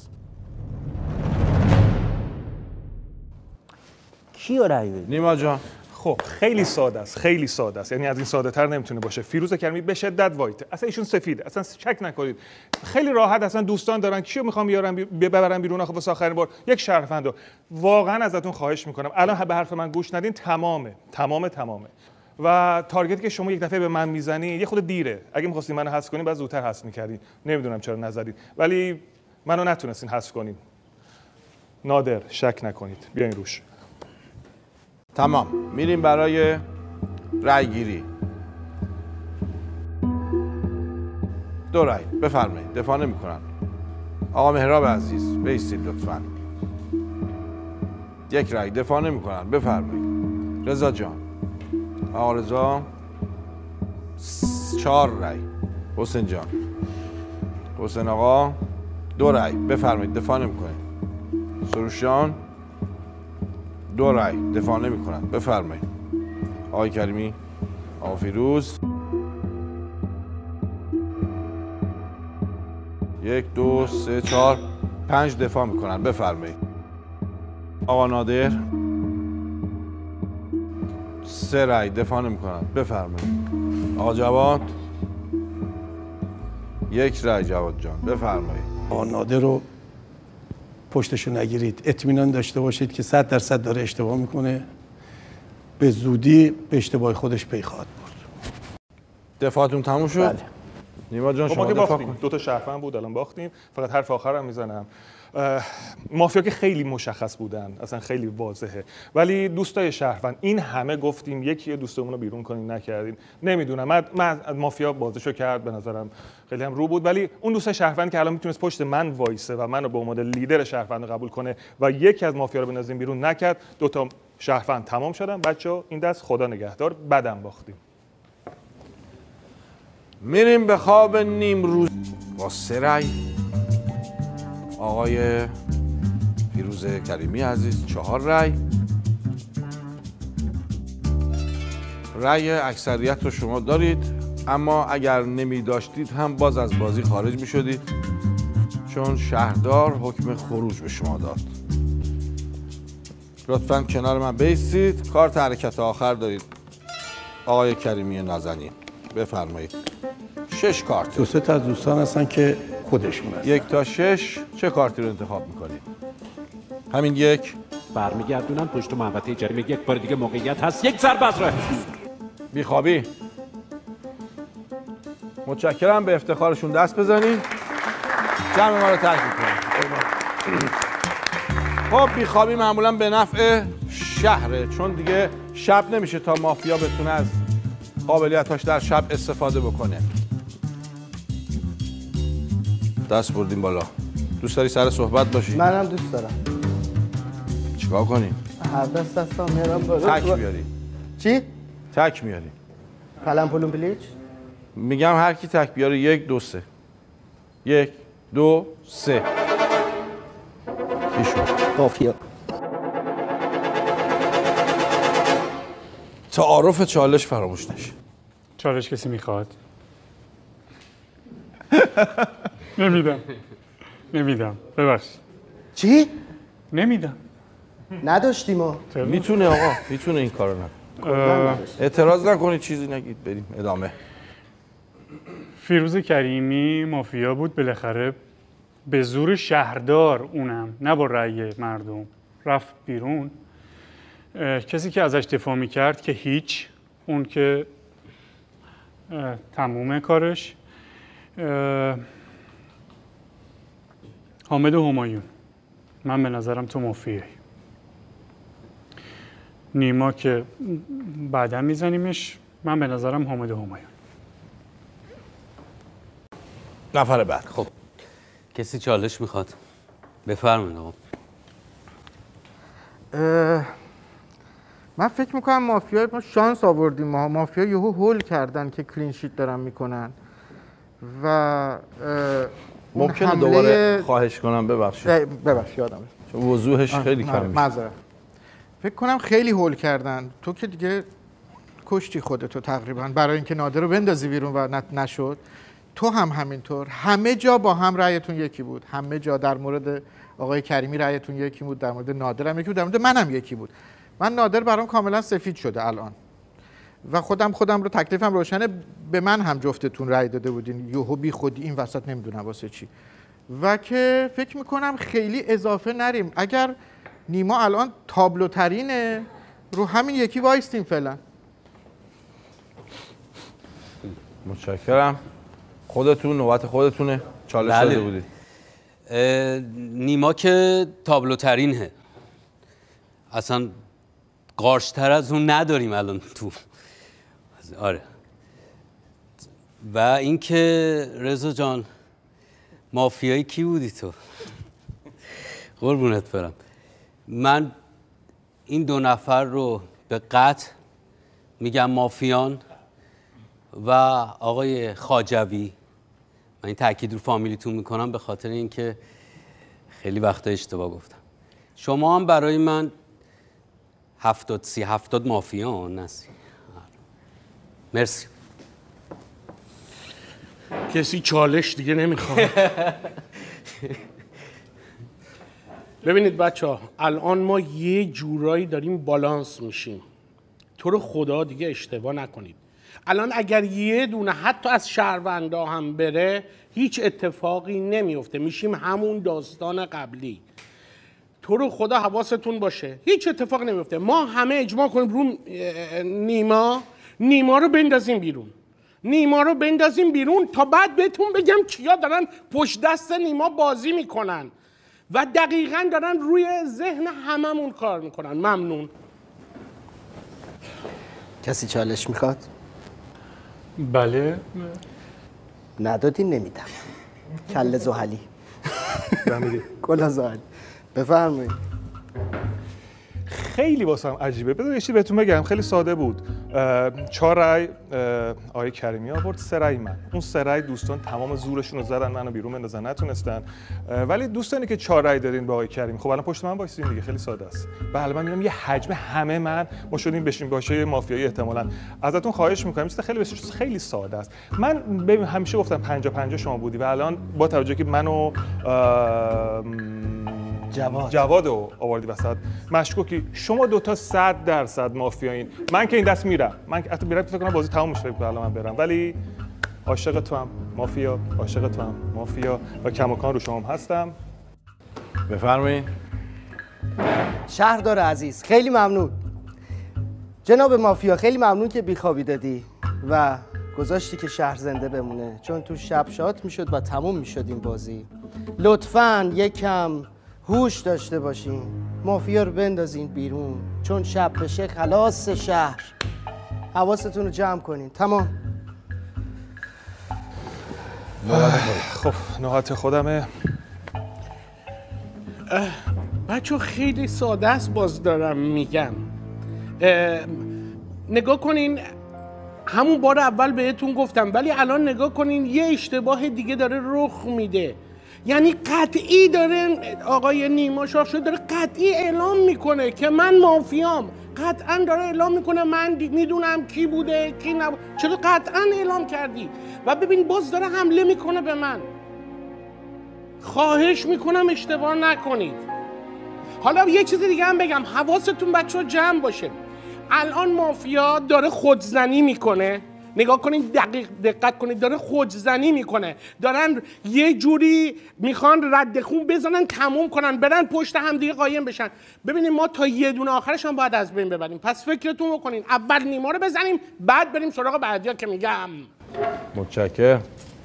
کیو رأی بدیم؟ نیما جان. خب خیلی ساده است، خیلی ساده است، یعنی از این ساده تر نمیتونه باشه. فیروز کریمی به شدت وایت، اصلا ایشون سفیده، اصلا شک نکنید. خیلی راحت اصلا دوستان دارن کیو میخوام بیارم بی... ببرم بیرون آخه واسه آخرین بار یک شهروندو. واقعا ازتون خواهش میکنم الان به حرف من گوش ندین. تمامه تمامه تمامه و تارگتی که شما یک دفعه به من میزنی یه خود دیره. اگه می‌خواستین منو حذف کنین بعد زودتر حذف می‌کردین. نمیدونم چرا نزدید ولی منو نتونستین حذف کنین. نادر شک نکنید، بیاین روش. تمام، میریم برای رأی گیری. دو رأی بفرمایید. دفاع نمی‌کنن. آقا مهراب عزیز بایستید لطفاً. یک رأی دفاع نمی‌کنن. بفرمایید. رضا جان. آقا رضا چهار رأی. حسین جان. حسین آقا دو رأی. بفرمایید. دفاع نمی‌کنید. سروش جان دو رأی. دفاع نمی‌کنن. بفرمایید. آقای کریمی، آقا فیروز یک دو سه چهار پنج دفاع میکنن. بفرمایید. آقا نادر سه رأی. دفاع نمیکنن. بفرمایید. آقا جواد یک رأی. جواد جان بفرمایید. آقا نادر رو پشتشو نگیرید، اطمینان داشته باشید که صد درصد داره اشتباه میکنه. به زودی به اشتباه خودش پی خواهد برد. دفاعتون تموم شد؟ بله. نیما جان شما ما که دفاع باختیم. کن. دو تا شهروند بود الان باختیم. فقط حرف آخرم میزنم. مافیا که خیلی مشخص بودن، اصلا خیلی واضحه. ولی دوستای شهروند این همه گفتیم یکی دوستمون رو بیرون کنین نکردین. نمیدونم من, من مافیا بازیشو کرد، به نظرم خیلی هم رو بود. ولی اون دوست شهروند که الان میتونست پشت من وایسه و منو به عنوان لیدر شهروند قبول کنه و یکی از مافیا رو بنازیم بیرون نکرد. دو تا شهروند تمام شدن. بچه‌ها این دست خدا نگهدار، بعدم باختیم. میریم به خواب نیم روز با سه رأی. آقای فیروز کریمی عزیز چهار رأی. رأی اکثریت رو شما دارید، اما اگر نمی داشتید هم باز از بازی خارج می شدید چون شهردار حکم خروج به شما داد. لطفاً کنار من بایستید. کارت حرکت آخر دارید آقای کریمی نازنین. بفرمایید. شش کارت. دو سه تا از دوستان هستن که خودشون هستن. یک تا شش چه کارتی رو انتخاب میکنید؟ همین یک. برمیگردونن پشت محوطه جریمه. یک بار دیگه موقعیت هست، یک ضربه از راه. بیخوابی. متشکرم، به افتخارشون دست بزنید. جمع ما رو ترک میکنید. خب بیخوابی معمولا به نفع شهره، چون دیگه شب نمیشه تا مافیا بتونه از قابلیتاش در شب استفاده بکنه. دست بردیم بالا. دوست داری سر صحبت باشی؟ منم دوست دارم. چیکار کنیم؟ هر دست دستم میارم بالا. تک میاری. چی؟ تک میاری. پلم پلوم پلیچ؟ میگم هر کی تک بیاره. یک دو سه. یک دو سه. ایشون مافیا. تعارف چالش فراموش نشه. چالش کسی میخواد؟ نمیدم. نمیدم. ببخشید. چی؟ نمیدم. نداشتیم ما. میتونه آقا، میتونه این کارو نکنه. اعتراض نکنید، چیزی نگید، بریم ادامه. فیروز کریمی مافیا بود، بالاخره به زور شهردار، اونم نه با رأی مردم، رفت بیرون. کسی که ازش دفاع میکرد که هیچ اون که تموم کارش. حامد همایون، من به نظرم تو مافیایی. نیما که بعدا میزنیمش، من به نظرم حامد همایون. نفر بعد. خب کسی چالش میخواد؟ بفرمایید آقا. من فکر میکنم مافیا ما شانس آوردیم، ما مافیا یهو هول کردن که کلین شیت دارن میکنن و ممکنه حمله... دوباره خواهش کنم ببخشید ببخشید یادمه چون وضوحش خیلی کم میشه. معذرت. فکر کنم خیلی هول کردن. تو که دیگه کشتی خودتو تقریبا برای اینکه نادر رو بندازی بیرون و نشد. تو هم همینطور. همه جا با هم رأیتون یکی بود. همه جا در مورد آقای کریمی رأیتون یکی بود، در مورد نادر هم یکی بود، در مورد منم یکی بود. من نادر برام کاملا سفید شده الان و خودم خودم رو تکلیفم روشنه. به من هم جفتتون رأی داده بودین، یهو بی خودی این وسط نمیدونم واسه چی. و که فکر میکنم خیلی اضافه نریم. اگر نیما الان تابلوترینه، رو همین یکی وایستیم فعلا. متشکرم. خودتون نوبت خودتونه، چالش داده بودید. نیما که تابلوترینه، اصلا قارشتر از اون نداریم الان تو. آره. و اینکه رضا جان مافیایی کی بودی تو؟ قربونت برم. من این دو نفر رو به قطع میگم مافیان و آقای خواجوی، من این تاکید رو فامیلیتون میکنم به خاطر اینکه خیلی وقتا اشتباه گفتم. شما هم برای من هفتاد سی هفتاد مافیان نسی. مرسی. کسی چالش دیگه نمیخواد. ببینید بچه ها، الان ما یه جورایی داریم بالانس میشیم. تو رو خدا دیگه اشتباه نکنید. الان اگر یه دونه حتی از شهروندا هم بره هیچ اتفاقی نمیفته، میشیم همون داستان قبلی. تو رو خدا حواستون باشه هیچ اتفاق نمیفته. ما همه اجماع کنیم رو نیما، نیما رو بندازیم بیرون، نیما رو بندازیم بیرون تا بعد بهتون بگم کیا دارن پشت دست نیما بازی میکنن و دقیقاً دارن روی ذهن هممون کار میکنن. ممنون. کسی چالش میخواد؟ بله. ندادی نمیدم. کله زحلی. کلا زحلی. بفرمایید. خیلی واسم عجیبه. بذار یه چیزی بهتون بگم، خیلی ساده بود. چهار رای آقای کریمی آورد، سه رای من. اون سه رای دوستان تمام زورشون رو زدن منو بیرون بندازن، نتونستن. ولی دوستانی که چهار رای دادین به آقای کریمی، خب الان پشت من وایسین دیگه، خیلی ساده است. بله من میگم یه حجم همه من ما شدیم بشیم باشه مافیایی احتمالاً. ازتون خواهش می‌کنم چیز خیلی بسیار خیلی ساده است. من ببین همیشه گفتم پنجاه پنجاه شما بودی و الان با توجه که منو جواد جواد رو آوردی وسط مشکوکی. شما دوتا صد درصد مافیایین. من که این دست میرم، من حتی میرم فکر کنم بازی تموم میشه الان من برم، ولی عاشق تو هم مافیا، عاشق تو هم مافیا و کماکان رو شما هم هستم. بفرمایید. شهردار عزیز خیلی ممنون. جناب مافیا خیلی ممنون که بیخوابی دادی و گذاشتی که شهر زنده بمونه، چون تو شب شات میشد و تموم میشد این بازی. لطفاً یکم هوش داشته باشین، مافیا رو بندازین بیرون، چون شب بشه خلاص شهر. حواستون رو جمع کنین. تمام. خب نوبت خودمه. بچه خیلی ساده است، باز دارم میگم. نگاه کنین، همون بار اول بهتون گفتم، ولی الان نگاه کنین یه اشتباه دیگه داره رخ میده. یعنی قطعی داره آقای نیما شاه شده داره قطعی اعلام میکنه که من مافیام. قطعا داره اعلام میکنه من میدونم کی بوده کی نبوده. چرا قطعا اعلام کردی؟ و ببین باز داره حمله میکنه به من. خواهش میکنم اشتباه نکنید. حالا یه چیز دیگه هم بگم، حواستون بچه ها جمع باشه. الان مافیا داره خودزنی میکنه نگاه کنید، دقیق دقت کنید، داره خودزنی میکنه، دارن یه جوری میخوان رد خون بزنن تموم کنن، برن پشت هم دیگه قایم بشن. ببینید ما تا یه دونه آخرش هم باید از بین ببریم. پس فکرتون بکنین اول نیما رو بزنیم، بعد بریم سراغ بعدیا که میگم. متشکرم.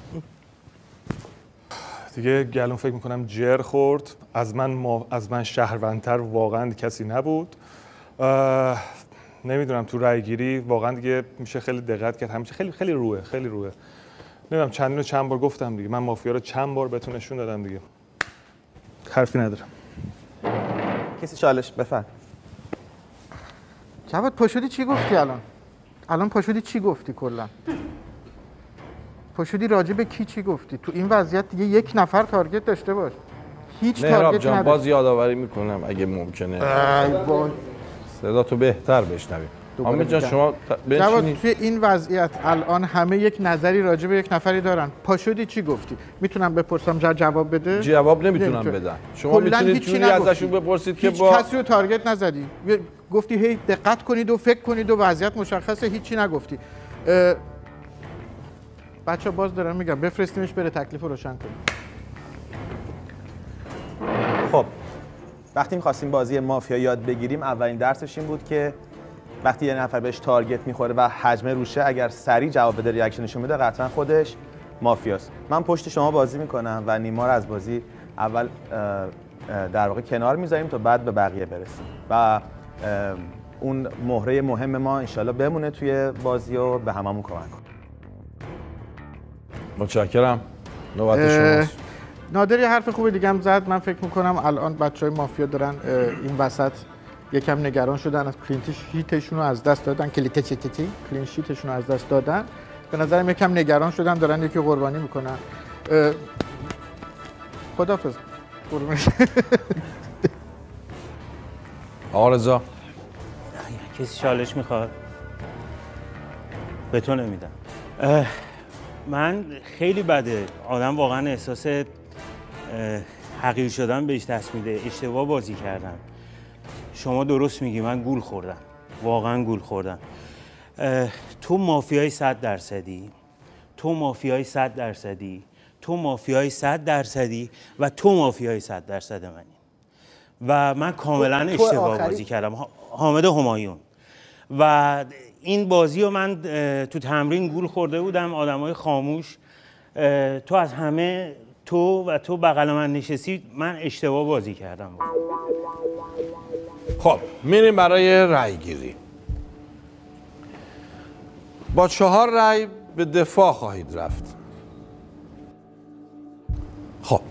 دیگه گلون فکر میکنم جر خورد. از من ما... از من شهروندتر واقعا کسی نبود. نمیدونم تو رای گیری واقعا دیگه میشه خیلی دقت کرد، همیشه خیلی خیلی روه خیلی روه نمیدونم چند و چند بار گفتم دیگه، من مافیا رو چند بار بهتون نشون دادم دیگه، حرفی ندارم. کسی چالش بفرم. جواد پاشودی چی گفتی الان؟ الان پاشودی چی گفتی کلا؟ پاشودی راجع به کی چی گفتی؟ تو این وضعیت دیگه یک نفر تارگت داشته باش. هیچ تارگتی نداری. باز یادآوری میکنم اگه ممکنه صدا تو بهتر بشنویم. حامد جان شما جواد توی این وضعیت الان همه یک نظری راجع به یک نفری دارن. پاشودی چی گفتی؟ میتونم بپرسم جا جواب بده؟ جواب نمیتونم بدم. شما میتونید جوری ازشون بپرسید که با کسی رو تارگت نزدی. گفتی هی دقت کنید و فکر کنید و وضعیت مشخصه، هیچی نگفتی. بچه باز دارم میگم بفرستیمش بره تکلیف رو روشن کنیم. خب وقتی می‌خواستیم بازی مافیا یاد بگیریم اولین درسش این بود که وقتی یه نفر بهش تارگت میخوره و حجمه روشه، اگر سریع جواب بده، ریاکشنشون بده، قطعا خودش مافیاست. من پشت شما بازی میکنم و نیما رو از بازی اول در واقع کنار میذاریم تا بعد به بقیه برسیم و اون مهره مهم ما انشالله بمونه توی بازی و به هممون کمک کنه. متشکرم. نوبت شماست. نادر یه حرف خوب دیگه هم زد. من فکر میکنم الان بچهای مافیا دارن این وسط یکم نگران شدن، از کلین شیتشون رو از دست دادن، کلین شیتشون رو از دست دادن. به نظرم یکم نگران شدن، دارن یکی قربانی میکنن. خداحافظ. قربانی. آقا رضا کسی چالش میخواد؟ به تو نمیدم. من خیلی بده آدم واقعا احساس حقیر شدن بهش دست میده، اشتباه بازی کردم. شما درست میگی، من گول خوردم، واقعا گول خوردم. تو مافیای صد درصدی، تو مافیای صد درصدی، تو مافیای صد درصدی و تو مافیای صد درصد منی و من کاملا اشتباه بازی کردم. حامد همایون و این بازی رو من تو تمرین گول خورده بودم. آدمای خاموش، تو از همه، تو و تو بغل من نشستی، من اشتباه بازی کردم. خب میریم برای رأی گیری. با چهار رأی به دفاع خواهید رفت. خب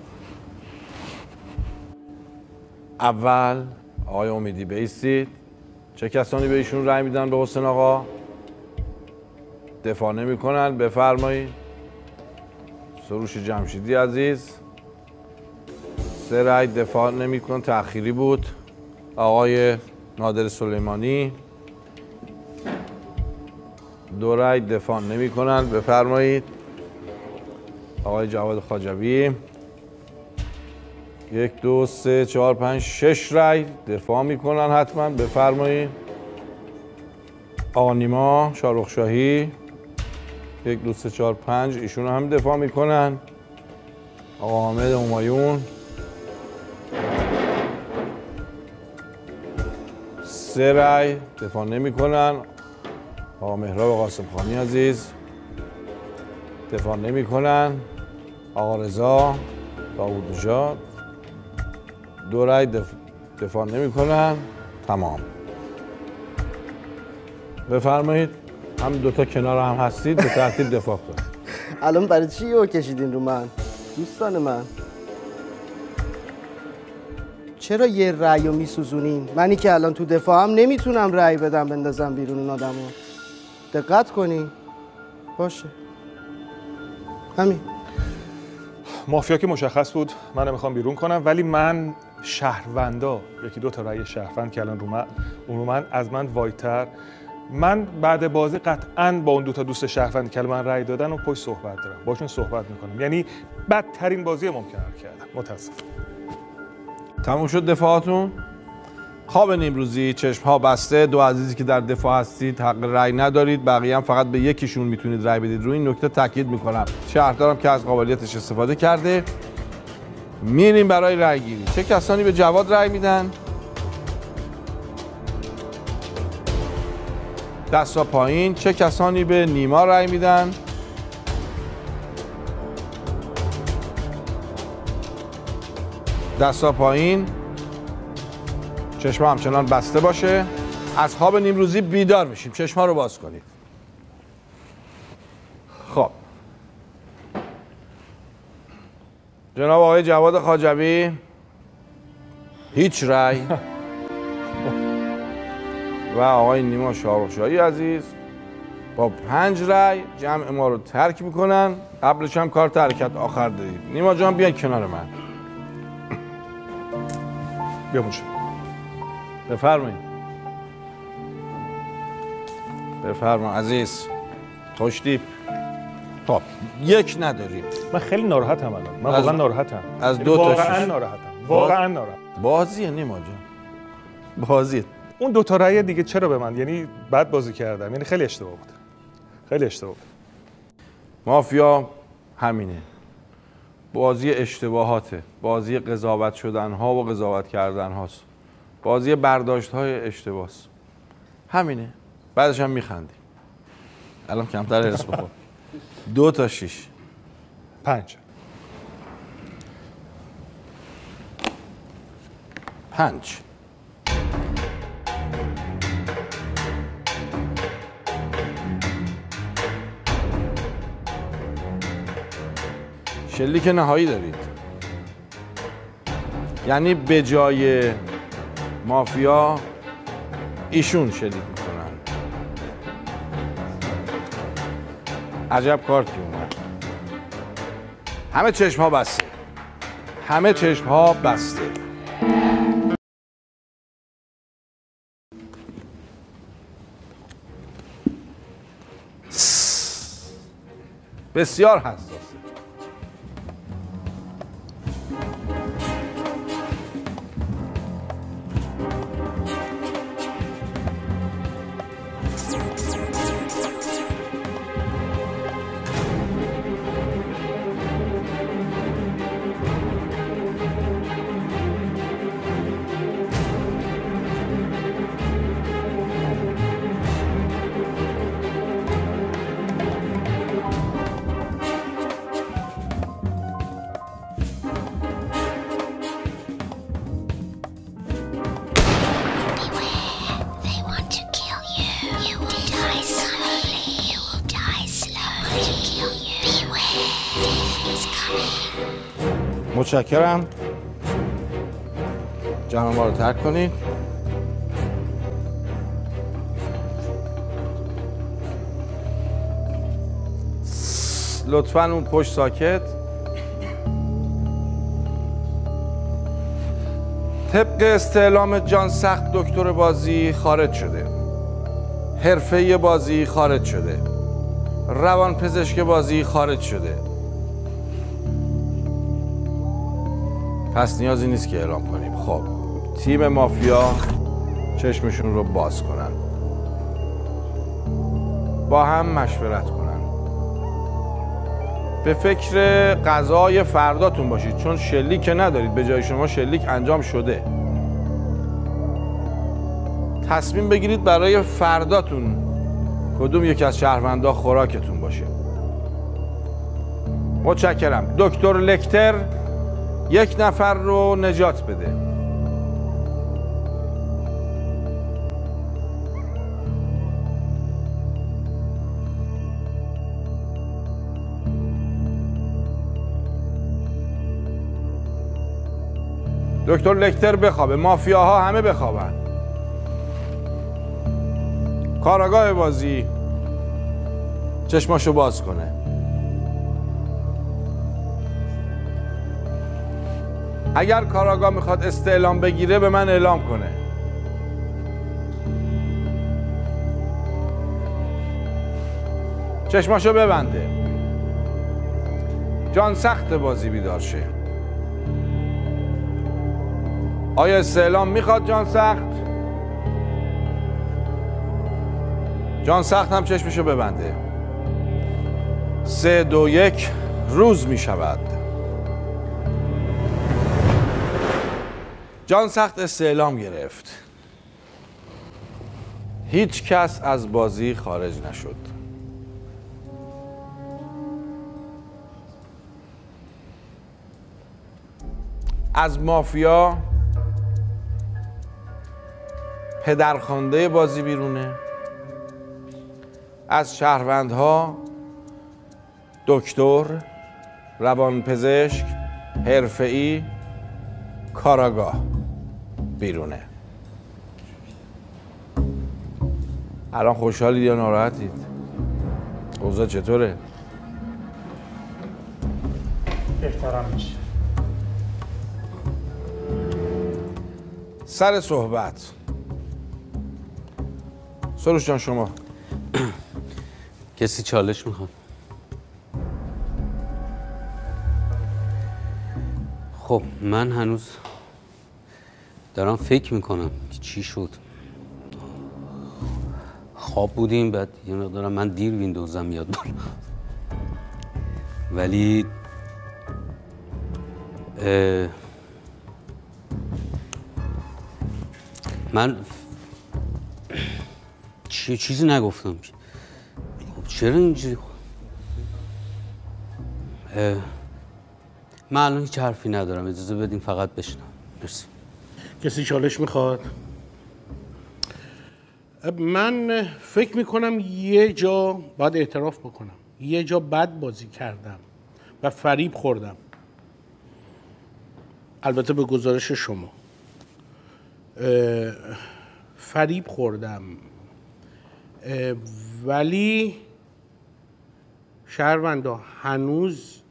اول آقای امیدی بایستید. چه کسانی به ایشون رأی میدن؟ به حسین آقا. دفاع نمی کنن. بفرمایید. سروش جمشیدی عزیز سه رأی دفاع نمی کن، تأخیری بود. آقای نادر سلیمانی دو رأی دفاع نمی کنن. بفرمایید. آقای جواد خواجوی یک دو سه چهار پنج شش رأی دفاع میکنن حتما. بفرمایید. آقا نیما شاهرخشاهی یک دو سه چهار پنج ایشون هم دفاع میکنن. آقا حامد همایون سه رأی دفاع نمیکنن. آقا مهراب قاسم خانی عزیز دفاع نمیکنن. آقا رضا داوود نژاد دو رأی دف... دفاع نمی کنن. تمام. بفرمایید. هم دوتا کنار هم هستید، به ترتیب دفاع کنید. الان برای چی یو کشیدین رو من؟ دوستان من چرا یه رأی رو میسوزونین؟ منی که الان تو دفاع هم نمیتونم رأی بدم بندازم بیرون اون آدم رو. دقت کنین. باشه همین. مافیا که مشخص بود من نمیخوام بیرون کنم، ولی من شهروندا یکی دو تا رأی شهروند که الان رو من اون رو من از من وایتر، من بعد بازی قطعاً با اون دو تا دوست شهروند که من رأی دادن و پشت صحبت دارم، باشون صحبت میکنم. یعنی بدترین بازی ممکن رو کردم. متاسفم. تموم شد دفاعاتون؟ خواب نیمروزی، چشم ها بسته. دو عزیزی که در دفاع هستید حق رأی ندارید، بقیه هم فقط به یکیشون میتونید رأی بدید. روی این نکته تاکید میکنم. شهردارم که از قابلیتش استفاده کرده. میریم برای رأی گیری. چه کسانی به جواد رأی میدن؟ دستا پایین. چه کسانی به نیما رأی میدن؟ دستا پایین. چشم همچنان بسته باشه. از خواب نیمروزی بیدار میشیم. چشم‌ها رو باز کنید. خب جناب آقای جواد خواجوی هیچ رأی و آقای نیما شاهرخشاهی عزیز با پنج رأی جمع ما رو ترک میکنن. قبلش هم کارت حرکت آخر دارید. نیما جان بیاین کنار من. بیا موشه. بفرمایید. بفرما عزیز. خوشتیپ. خب یک نداریم. من خیلی ناراحتم الان. من واقعا ناراحتم. از دو تا واقعا ناراحتم. واقعا ناراحتم. بازیه نیما جان. بازیه. اون دو تا رأی دیگه چرا به من؟ یعنی بد بازی کردم. یعنی خیلی اشتباه بود. خیلی اشتباه بود. مافیا همینه. بازی اشتباهاته. بازی قضاوت شدن ها و قضاوت کردن هاست. بازی برداشت های اشتباهست. همینه. بعدش هم میخندی. الان کمتر هرس بخور. دو تا شیش. پنج. پنج. شلیک نهایی دارید. یعنی به جای مافیا ایشون شلیک میکنن. عجب کارتی اومد. همه چشم ها بسته. همه چشم ها بسته. بسیار حساسه. متشکرم. جمع ما رو ترک کنید. لطفاً اون پشت ساکت. طبق استعلام جان سخت دکتر بازی خارج شده. حرفه‌ای بازی خارج شده. روان پزشک بازی خارج شده. پس نیازی نیست که اعلام کنیم. خب تیم مافیا چشمشون رو باز کنن، با هم مشورت کنن، به فکر غذای فرداتون باشید، چون شلیک که ندارید. به جای شما شلیک انجام شده. تصمیم بگیرید برای فرداتون کدوم یکی از شهروندا خوراکتون باشه. متشکرم. دکتر لکتر یک نفر رو نجات بده. دکتر لکتر بخوابه. مافیاها همه بخوابن. کاراگاه بازی چشماشو باز کنه. اگر کاراگاه میخواد استعلام بگیره به من اعلام کنه. چشماشو ببنده. جان سخت بازی بیدار شه. آیا استعلام میخواد جان سخت؟ جان سخت هم چشمشو ببنده. سه دو یک روز میشود. جان سخت استعلام گرفت. هیچ کس از بازی خارج نشد. از مافیا پدرخوانده بازی بیرونه. از شهروندها دکتر، روانپزشک، حرفه‌ای، کاراگاه بیرونه. الان خوشحالید یا ناراحتید؟ اوضاع چطوره؟ بهترم میشه. سر صحبت سروش جان شما. کسی چالش میخواد؟ خب من هنوز دارم فکر میکنم که چی شد. خواب بودیم، بعد یه مقدارم من دیر ویندوزم میاد بالا، ولی من چی چیزی نگفتم. چرا اینجوری؟ من الان هیچ حرفی ندارم، اجازه بدیم فقط بشنم. مرسی. کسی چالش میخواد؟ من فکر میکنم یه جا باید اعتراف بکنم، یه جا بد بازی کردم و فریب خوردم. البته به گزارش شما فریب خوردم، ولی شهروندا هنوز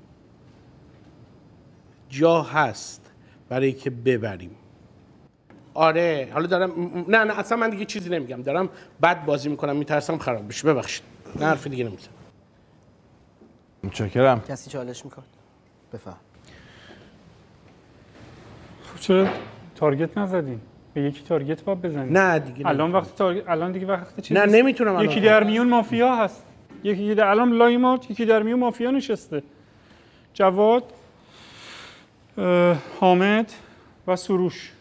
جا هست برای که ببریم. آره حالا دارم نه نه اصلا من دیگه چیزی نمیگم، دارم بد بازی میکنم، میترسم خراب بشه. ببخشید، نه حرف دیگه نمیزنم. متشکرم. کسی چالش میخواد؟ بفهم. خب چرا تارگت نزدین؟ به یکی تارگت باید بزنید. نه دیگه الان وقت تارگت، الان دیگه وقت چیز نه نیست. نمیتونم الان. یکی در میون مافیا هست، یکی در الان لای ما یکی در میون مافیا نشسته. جواد، حامد و سروش.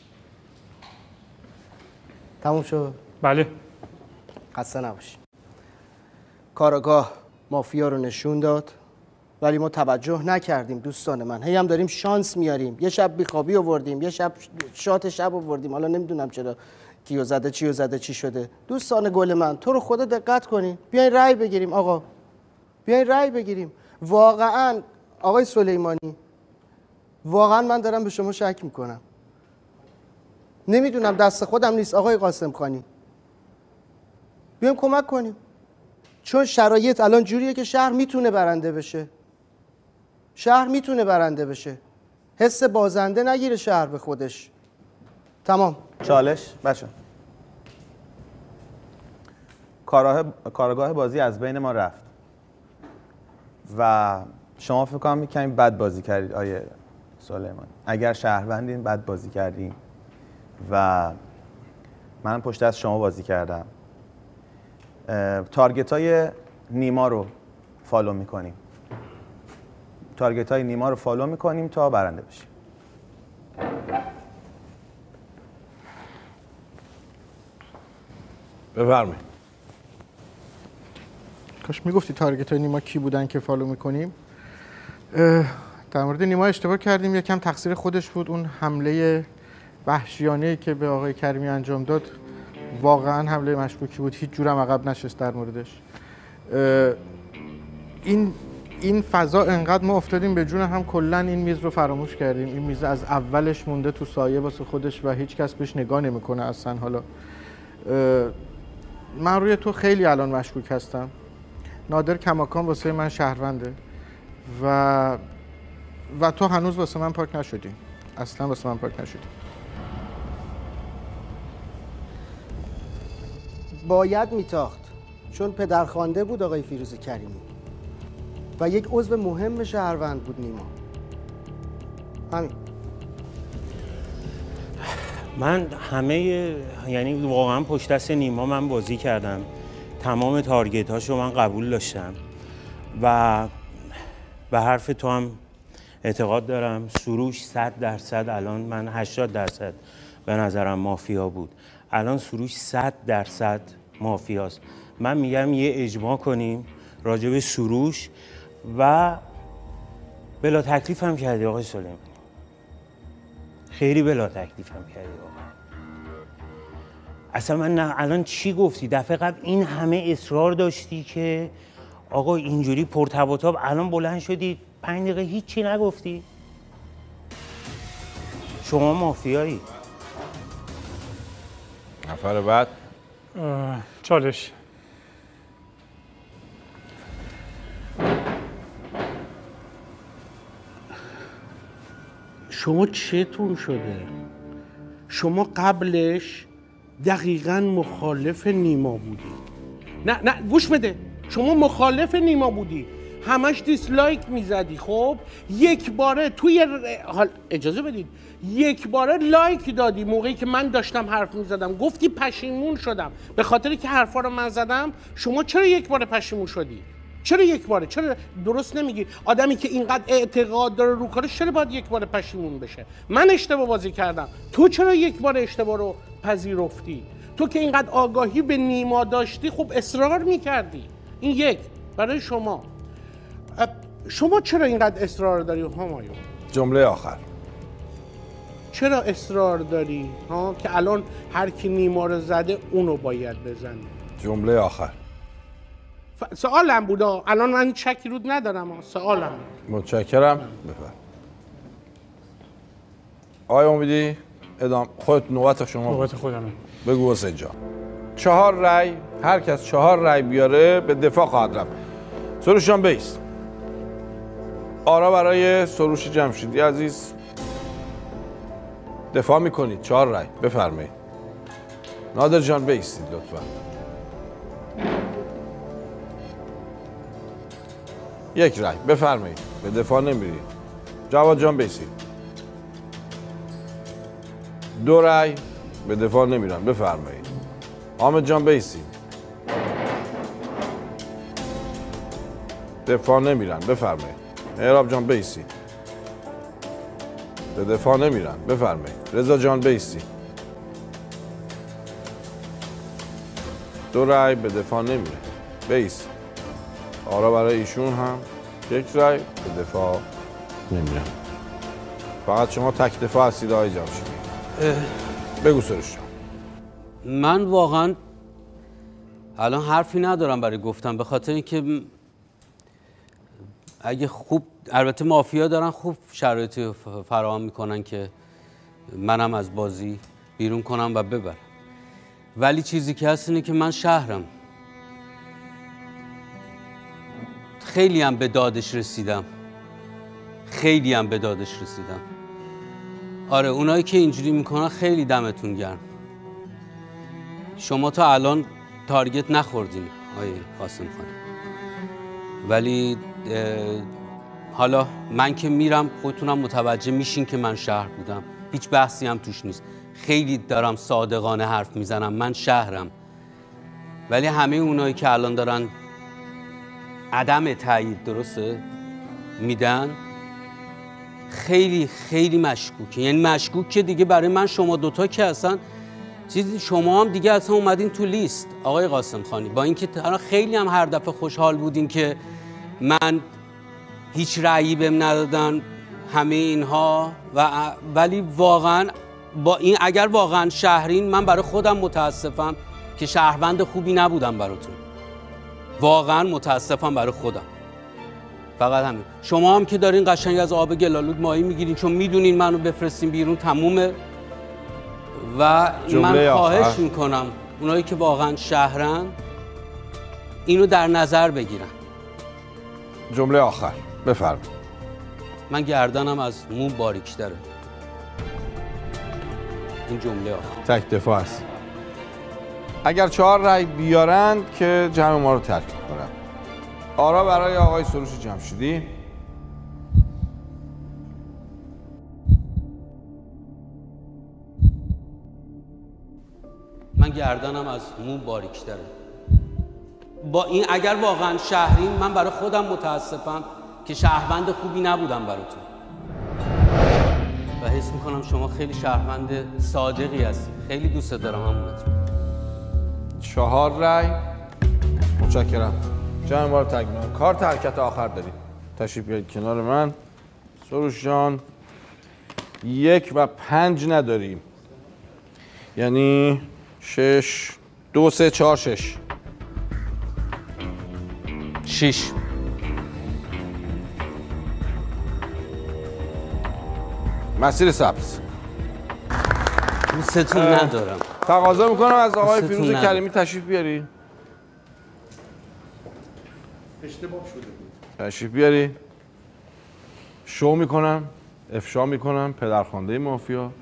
تموم شد؟ بله. خسته نباشی. کاراگاه مافیا رو نشون داد ولی ما توجه نکردیم دوستان من. هی هم داریم شانس میاریم. یه شب بیخوابی آوردیم، یه شب شات شب آوردیم. حالا نمیدونم چرا کیو زده چیو زده چی شده. دوستان گل من تو رو خدا دقت کنین. بیاین رأی بگیریم آقا. بیاین رأی بگیریم. واقعا آقای سلیمانی، واقعا من دارم به شما شک میکنم. نمیدونم، دست خودم نیست آقای قاسم خانی. بیایم کمک کنیم، چون شرایط الان جوریه که شهر میتونه برنده بشه. شهر میتونه برنده بشه. حس بازنده نگیره شهر به خودش. تمام. چالش بچه. کارگاه کارگاه بازی از بین ما رفت و شما فکر کنم کمی بد بازی کردید آیه سلیمانی. اگر شهروندین بد بازی کردین و من پشت از شما بازی کردم. تارگت های نیما رو فالو میکنیم. تارگت های نیما رو فالو میکنیم تا برنده بشیم. بفرمایید. کاش میگفتی تارگت های نیما کی بودن که فالو میکنیم. در مورد نیما اشتباه کردیم، یکم تقصیر خودش بود. اون حمله وحشیانه‌ای که به آقای کریمی انجام داد واقعا حمله مشکوکی بود. هیچ جورم عقب نشست در موردش. این این فضا انقدر ما افتادیم به جون هم، کلا این میز رو فراموش کردیم. این میز از اولش مونده تو سایه واسه خودش و هیچ کس بهش نگاه نمیکنه اصلا. حالا من روی تو خیلی الان مشکوک هستم. نادر کماکان واسه من شهرونده و و تو هنوز واسه من پاک نشدی. اصلا واسه من پاک نشدی. باید میتاخت چون پدرخوانده بود آقای فیروز کریمی و یک عضو مهم شهروند بود نیما. همین. من همه یعنی واقعا پشت دست نیما من بازی کردم، تمام تارگت هاشو من قبول داشتم و به حرف تو هم اعتقاد دارم. سروش صد درصد، الان من هشتاد درصد به نظرم مافیا بود، الان سروش صد درصد مافیاست. من میگم یه اجماع کنیم راجع به سروش و بلا تکلیف هم کردی آقای سلیمانی، خیلی بلا تکلیف هم کردی واقعا. اصلا من نه الان چی گفتی؟ دفعه قبل این همه اصرار داشتی که آقا اینجوری پرتب و تاب، الان بلند شدی پنج دقیقه هیچی نگفتی. شما مافیایی. نفر بعد چالش. شما چتون شده؟ شما قبلش دقیقاً مخالف نیما بودی. نه نه گوش بده، شما مخالف نیما بودی، همش دیسلایک میزدی. خب یک باره توی حال اجازه بدید یک باره لایک دادی موقعی که من داشتم حرف میزدم، گفتی پشیمون شدم به خاطری که حرفا رو من زدم. شما چرا یک باره پشیمون شدی؟ چرا یک باره؟ چرا درست نمیگی؟ آدمی که اینقدر اعتقاد داره رو کارش چرا باید یک بار پشیمون بشه؟ من اشتباه بازی کردم، تو چرا یک بار اشتباه رو پذیرفتی؟ تو که اینقدر آگاهی به نیما داشتی خب اصرار میکردی. این یک برای شما. شما چرا اینقدر اصرار داری همایون؟ جمله آخر. چرا اصرار داری ها که الان هر کی نیما رو زده اونو باید بزنه؟ جمله آخر. ف... سوالم بود، الان من شکی رود ندارم، سوالم. متشکرم. بفرم. آقای امیدی ادام خودت نوبت شما. نوبت خودمه. بگو حسین جان. چهار رای، هر کس چهار رای بیاره به دفاع خواهد رفت. سروش جان بیست. آرا برای سروش جمشیدی عزیز دفاع میکنید، چهار رای بفرمایید. نادر جان بیستید لطفا. یک رای بفرمایید، به دفاع نمیرید. جواد جان بیستید. دو رای به دفاع نمیرن بفرمایید. حامد جان بیستید. دفاع نمیرن بفرمایید. مهراب جان بیستید. به دفاع نمیرن بفرمایید. رضا جان بیستید. دو رای به دفاع نمیره بیست. آرا برای ایشون هم یک رای به دفاع نمیره. فقط شما تک دفاع هستید آقای جمشیدی. بگو سروش. من واقعا الان حرفی ندارم برای گفتن، به خاطر اینکه اگه خوب، البته مافیا دارن خوب شرایطی فراهم میکنن که منم از بازی بیرون کنم و ببرم، ولی چیزی که هست اینه که من شهرم. خیلی هم به دادش رسیدم، خیلی هم به دادش رسیدم. آره اونایی که اینجوری میکنن خیلی دمتون گرم. شما تا الان تارگت نخوردین آیه قاسم خان، ولی حالا من که میرم خودتونم متوجه میشین که من شهر بودم، هیچ بحثی هم توش نیست. خیلی دارم صادقانه حرف میزنم، من شهرم. ولی همه اونایی که الان دارن عدم تایید درسته میدن خیلی خیلی مشکوکه. یعنی مشکوک که دیگه برای من شما دوتا که اصلا چیزی، شما هم دیگه اصلا اومدین تو لیست آقای قاسم خانی، با اینکه خیلی هم هر دفعه خوشحال بودین که من هیچ رأیی بهم ندادن همه اینها، و ولی واقعا با این اگر واقعا شهرین، من برای خودم متاسفم که شهروند خوبی نبودم براتون. واقعا متاسفم برای خودم. فقط همین. شما هم که دارین قشنگ از آب گلالود ماهی میگیرین چون میدونین منو بفرستین بیرون تمومه. و من خواهش میکنم اونایی که واقعا شهرن اینو در نظر بگیرن. جمله آخر بفرمایید. من گردنم از مو باریک‌تره. این جمله آخر. تک دفاع است. اگر چهار رای بیارند که جمع ما رو ترک کنن. آرا برای آقای سروش جمشیدی. گردنم از مو باریک‌تره. با این اگر واقعا شهرین، من برای خودم متاسفم که شهروند خوبی نبودم براتون و حس میکنم شما خیلی شهروند صادقی هستی. خیلی دوست دارم همونت. چهار رای. متشکرم. جان بار تکمیل. کارت حرکت آخر دارید. تشریف بیارید کنار من. سروش جان یک و پنج نداریم، یعنی شش دو سه چهار شش شش. مسیر سبز. دوستتون ندارم. تقاضا میکنم از آقای دوستتون فیروز ندارم. کریمی تشریف بیاری. اشتباه شده بود. تشریف بیاری. شو میکنم، افشا میکنم پدرخوانده مافیا.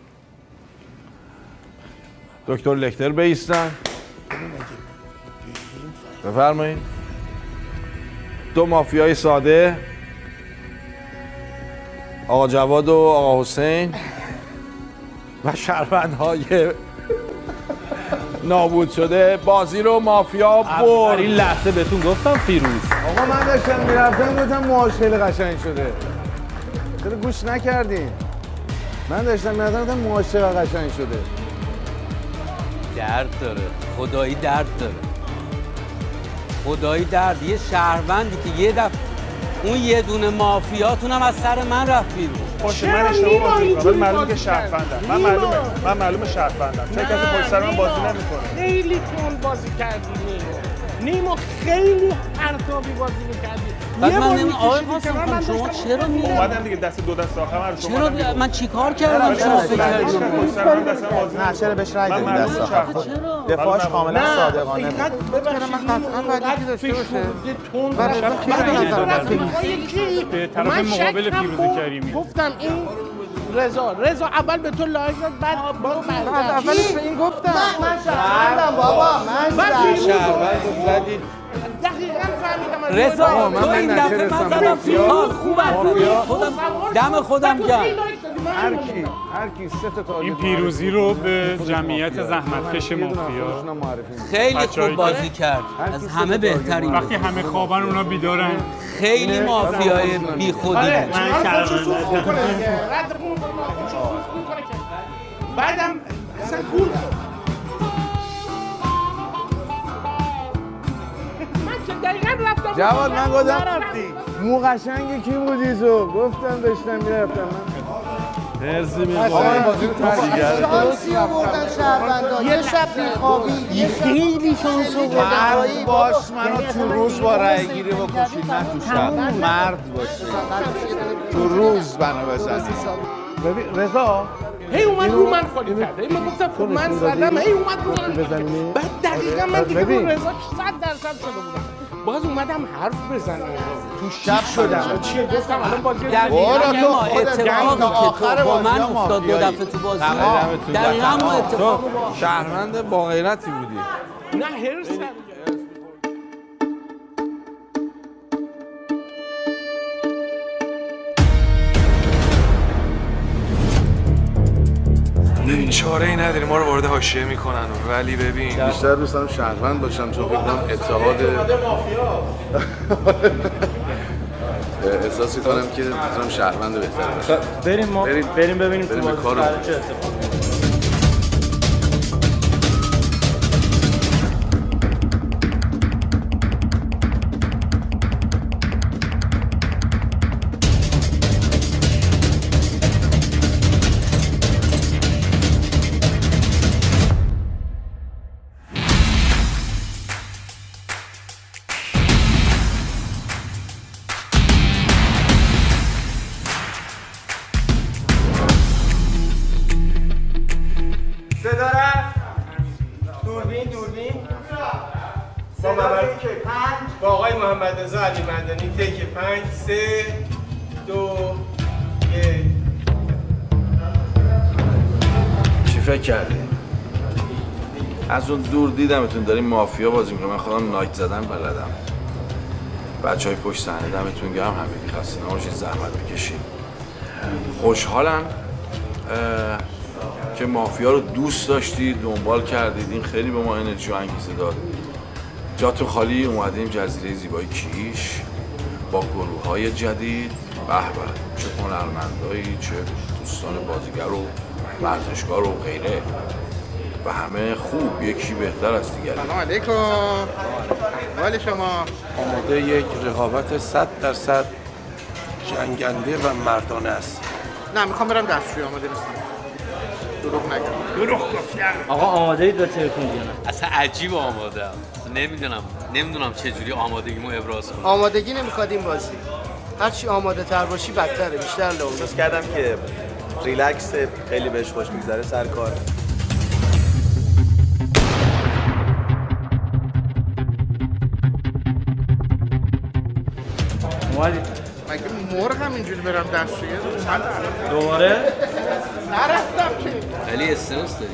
دکتر لکتر بایستن. بفرمایید. دو مافیای ساده، آقا جواد و آقا حسین و شهروندهای نابود شده. بازی رو مافیا برد. این لحظه بهتون گفتم فیروز. آقا من داشتم میرفتم گفتم موهاش خیلی قشنگ شده. چرا گوش نکردین؟ من داشتم میرفتم گفتم موهاش چقدر قشنگ شده. درد داره، خدایی درد داره، خدایی درد. یه شهروندی که یه دفعه اون یه دونه مافیاتون هم از سر من رفت بیرون. باشه من اشتباه بازی می‌کنم. معلومه که شهروندم. من معلومه من معلومه شهروندم. چه کسی پشت سر من بازی نمی‌کنه. خیلی کن بازی کردی نیمو. نیمو خیلی پرتابی بازی می‌کردی. بعد من نمی آقای قاسم خان شما چرا می اومدم دیگه دست دو دست آخر رو شما چرا من چیکار کردم شما فکر کردید نه چرا بهش رای دادی دست آخر؟ دفاعش کاملا صادقانه بود. من قطعا باید داشته باشه. به طرف مقابل فیروز کریمی گفتم این رضا رضا اول به تو لایک داد، بعد باز من اولش به این گفتم من شهروندم بابا. من شهروند زدی. دقیقاً فهمیدم. رضا تو این دفعه من زدم فیروز خوب خودم دم خودم گرم. هر کی هر کی سه تا تارگت این پیروزی رو به جمعیت زحمتکش مافیا خیلی خوب بازی کرد. از همه بهترین. وقتی همه خوابن اونا بیدارن. خیلی مافیای بی خودی. من بعدم اصلا گول جواد من گفتم مو قشنگی کی بودی تو؟ گفتم داشتم میرفتم من. مرسی می‌خوام بازی رو تشکیل شانسی آوردن شهروندا. یه شب بیخوابی خیلی شانس آوردن. باش منو تو روز با رای گیری بکشید نه تو شب. مرد باشی تو روز منو بزنید. ببین رضا هی اومد رو من خالی کرده. هی من گفتم خب من زدم، هی اومد رو من. بعد دقیقاً من دیگه رو رضا صد درصد شده بودم. باز اومدم حرف بزنم تو شب شدم. چیه گفتم الان بازی رو دقیقاً ما اتفاقی که با من افتاد دو دفعه تو بازی دقیقاً ما اتفاق شهروند با غیرتی بودی. نه هرس ببین چاره ای نداری ما رو وارد حاشیه میکنن ولی ببین بیشتر دوست دارم شهروند باشم چون فکر کنم اتحاد احساس کنم که میتونم شهروند بهتر باشم. بریم ما بریم ببینیم تو بازی کارو چه اتفاقی. با آقای محمد رضا علی مدنی تک پنج سه دو یک. چی فکر کردی؟ از اون دور دیدمتون داریم مافیا بازی میکنم. من خودم نایت زدن بلدم. بچه های پشت صحنه دمتون گرم. همگی خسته نباشید، زحمت بکشید. خوشحالم که مافیا رو دوست داشتید، دنبال کردید. این خیلی به ما انرژی و انگیزه داد. جاتون خالی، اومدیم جزیره زیبای کیش با گروه‌های جدید. به به، چه هنرمندایی، چه دوستان بازیگر و ورزشکار و غیره و همه خوب، یکی بهتر از دیگری. سلام علیکم. حال شما؟ آماده یک رقابت صد درصد جنگنده و مردانه است. نه، میخوام برم دستشویی، آماده نیستم. دروغ نگم. دروغ گفتم. آقا آماده اید به تلفن بیانم؟ اصلا عجیب آماده ام. نمیدونم نمیدونم چه جوری آمادگیمو ابراز کنم. آمادگی نمیخواد این بازی. هر چی آماده تر باشی بدتره، بیشتر لو. احساس کردم که ریلکس، خیلی بهش خوش میگذره سر کار. اومدی؟ مگه مرغ هم اینجوری برم دستشویی؟ دوباره؟ نرفتم که. خیلی استرس داری.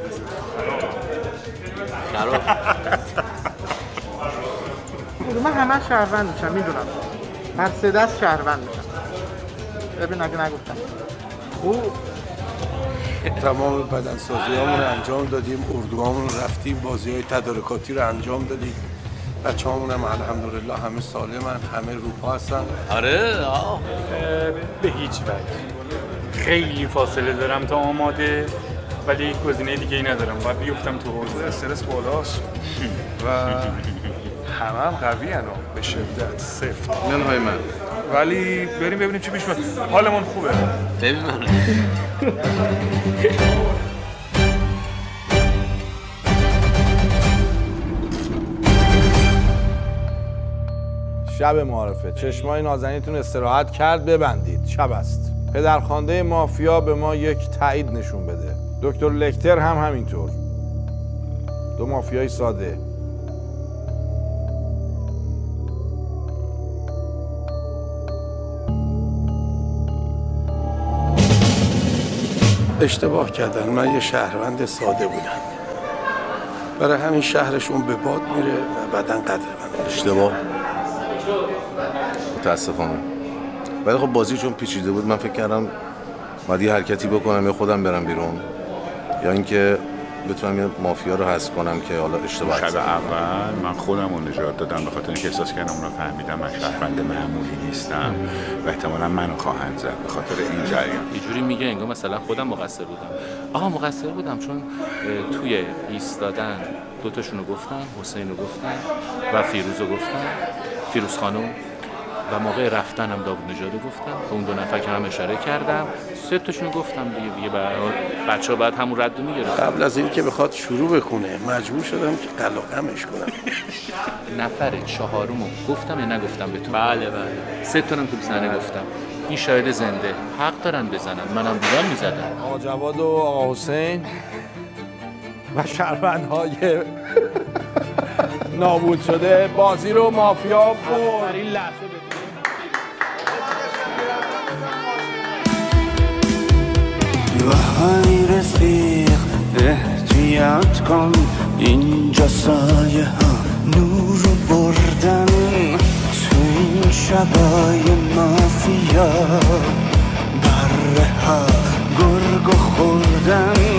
خراب. من همه شهروند میشم، میدونم. هر سه دست شهروند میشم. ببین اگه نگفتم. خوب. تمام بدنسازی هامون رو انجام دادیم، اردوهامون رو رفتیم، بازی های تدارکاتی رو انجام دادیم. بچه هامون هم الحمدلله همه سالمن، همه روپا هستن. آره آه. به هیچ وجه. خیلی فاصله دارم تا آماده، ولی گزینه دیگه ای ندارم. باید بیفتم تو حوزه. استرس بالاست و همه هم قوی هنو به شدت صفر منهای من. ولی بریم ببینیم چی پیش میاد. حالمون خوبه. ببین من شب معارفه چشمای نازنینتون استراحت کرد، ببندید. شب است. پدرخوانده مافیا به ما یک تایید نشون بده. دکتر لکتر هم همینطور. دو مافیای ساده. اشتباه کردن، من یه شهروند ساده بودم. برای همین شهرشون به باد میره و بعدن قدر من. اشتباه متاسفانه. ولی خب بازی چون پیچیده بود من فکر کردم باید یه حرکتی بکنم یا خودم برم بیرون یا اینکه بتونم یه مافیا رو حذف کنم که حالا اشتباه شب اول من خودم رو نجات دادم به خاطر اینکه احساس کردم اونا فهمیدم من شهروند معمولی نیستم و احتمالاً منو خواهند زد به خاطر این جریان. یه جوری میگه انگار مثلا خودم مقصر بودم. آها مقصر بودم چون توی ایستادن دوتاشون رو گفتن، حسین رو گفتن و فیروز رو گفتن، فیروز خانم، و موقع رفتن هم داوود نژاد گفتم. به اون دو نفر که هم اشاره کردم، سه تاشون گفتم دیگه. دیگه بچه‌ها بعد همون رد رو میگرفتن. قبل از این که بخواد شروع بکنه مجبور شدم که قلقمش کنم. نفر چهارمو گفتم یا نگفتم بهتون؟ بله بله. سه تا هم تو صحنه گفتم. این شاهد زنده، حق دارن بزنن. منم بودم میزدم. آقا جواد و آقا حسین و شهروندهای نابود شده بازی رو مافیا برد. این لحظه وای رفیق احتیاط کن، اینجا سایه ها نور بردن، تو این شبای مافیا بره ها گرگ خوردن.